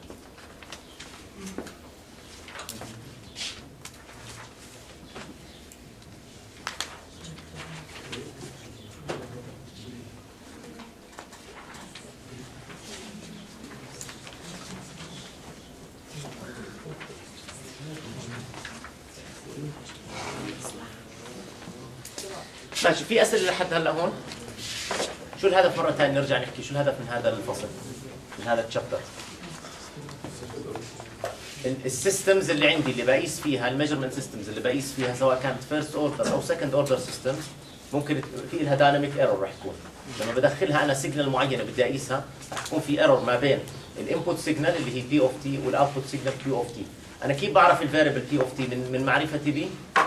ماشي، في اسئله لحد هلا هون؟ شو الهدف مره ثانيه نرجع نحكي شو الهدف من هذا الفصل، من هذا التشابتر؟ السيستمز اللي عندي اللي بقيس فيها، الميجرمنت سيستمز اللي بقيس فيها سواء كانت فيرست اوردر او سكند اوردر سيستمز، ممكن في لها دايناميك ايرور رح يكون لما بدخلها انا سيجنال معينه بدي اقيسها، رح يكون في ايرور ما بين الانبوت سيجنال اللي هي بي اوف تي والاوتبوت سيجنال كيو اوف تي. انا كيف بعرف الفاريبل بي اوف تي؟ من معرفتي ب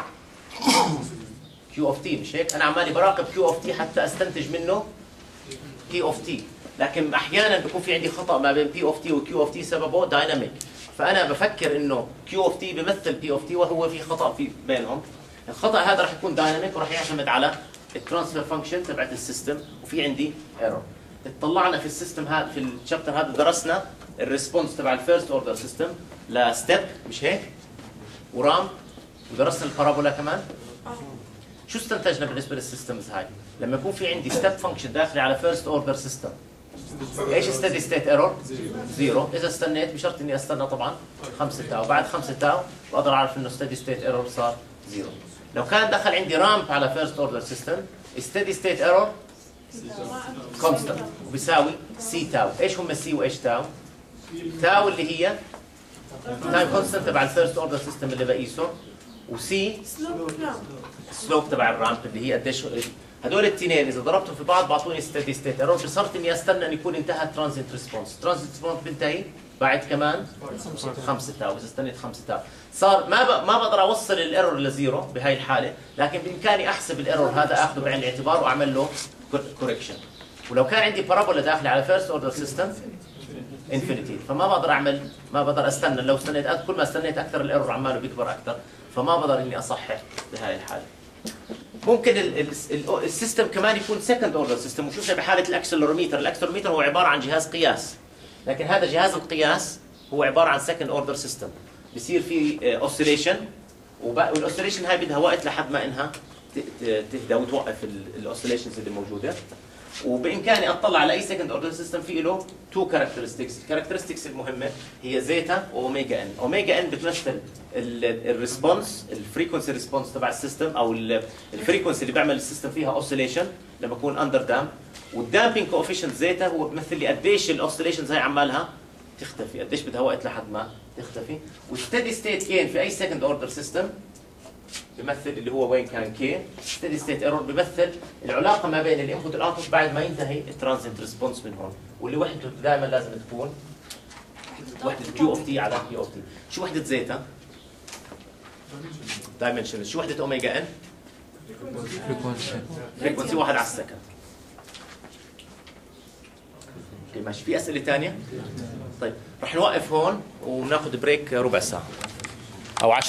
كيو اوف تي، مش هيك؟ انا عمالي براقب كيو اوف تي حتى استنتج منه بي اوف تي، لكن احيانا بيكون في عندي خطا ما بين بي اوف تي وكيو اوف تي سببه دايناميك، فانا بفكر انه كيو اوف تي بيمثل بي اوف تي وهو في خطا في بينهم. الخطا هذا راح يكون دايناميك وراح يعتمد على الترانسفير فانكشن تبعت السيستم، وفي عندي ايرور. اطلعنا في السيستم هذا في الشابتر هذا درسنا الريسبونس تبع الفيرست اوردر سيستم لستيب، مش هيك؟ ورام، ودرسنا البارابولا كمان. شو استنتجنا بالنسبه للسيستمز هاي؟ لما يكون في عندي ستيب فانكشن داخلي على فيرست اوردر سيستم، ايش ستدي ستيت ايرور؟ زيرو. اذا استنيت بشرط اني استنى طبعا 5 تاو، بعد 5 تاو بقدر اعرف انه ستدي ستيت ايرور صار زيرو. لو كان دخل عندي رامب على فيرست اوردر سيستم، ستدي ستيت ايرور كونستنت وبيساوي سي تاو. ايش هم السي وايش تاو؟ تاو اللي هي تايم كونستنت تبع الفيرست اوردر سيستم اللي بقيسه، وسي سلوب تبع الرامب اللي هي قديش. هدول الاثنين اذا ضربتهم في بعض بعطوني ستدي ستيت ايرور، بشرط اني استنى ان يكون انتهى الترانزيت ريسبونس. الترانزيت ريسبونس بينتهي بعد كمان 5 تاو. اذا استنيت 5 تاو صار ما بقدر اوصل الايرور لزيرو بهاي الحاله، لكن بامكاني احسب الايرور هذا اخذه بعين الاعتبار واعمل له كوركشن. ولو كان عندي بارابولا داخله على فيرست اوردر سيستم انفينيتي، فما بقدر اعمل، ما بقدر استنى. لو استنيت كل ما استنيت اكثر الايرور عماله بيكبر اكثر، فما بقدر اني اصحح بهاي الحاله. ممكن السيستم كمان يكون سكند اوردر سيستم، وشوفنا بحاله الاكسلروميتر. الاكسلروميتر هو عباره عن جهاز قياس، لكن هذا جهاز القياس هو عباره عن سكند اوردر سيستم. بصير في اوسيليشن، والاوسيليشن هاي بدها وقت لحد ما انها تهدى وتوقف الاوسيليشنز اللي موجوده. وبامكاني اطلع على اي سكند اوردر سيستم في له تو كاركترستكس. الكاركترستكس المهمه هي زيتا واوميجا ان. اوميجا ان بتمثل الريسبونس، الفريكونسي ريسبونس تبع السيستم، او الفريكونسي اللي بيعمل السيستم فيها اوسيليشن لما يكون اندر دام. والدامبينج كوفيشنت زيتا هو بيمثل لي قديش الاوسيليشنز هي عمالها تختفي، قديش بدها وقت لحد ما تختفي. والستيدي ستيت جين في اي سكند اوردر سيستم بيمثل اللي هو وين كان كي. ستيدي ستيت ايرور بيمثل العلاقه ما بين الانبوت والاوتبوت بعد ما ينتهي الترانزيت ريسبونس من هون، واللي وحدته دائما لازم تكون وحده كيو اوف تي على كيو اوف تي. شو وحده زيتا؟ دايمنشن. شو وحده اوميجا ان؟ فريكونسي 1 على السكند. ماشي، في اسئله ثانيه؟ طيب رح نوقف هون وناخذ بريك ربع ساعه او 10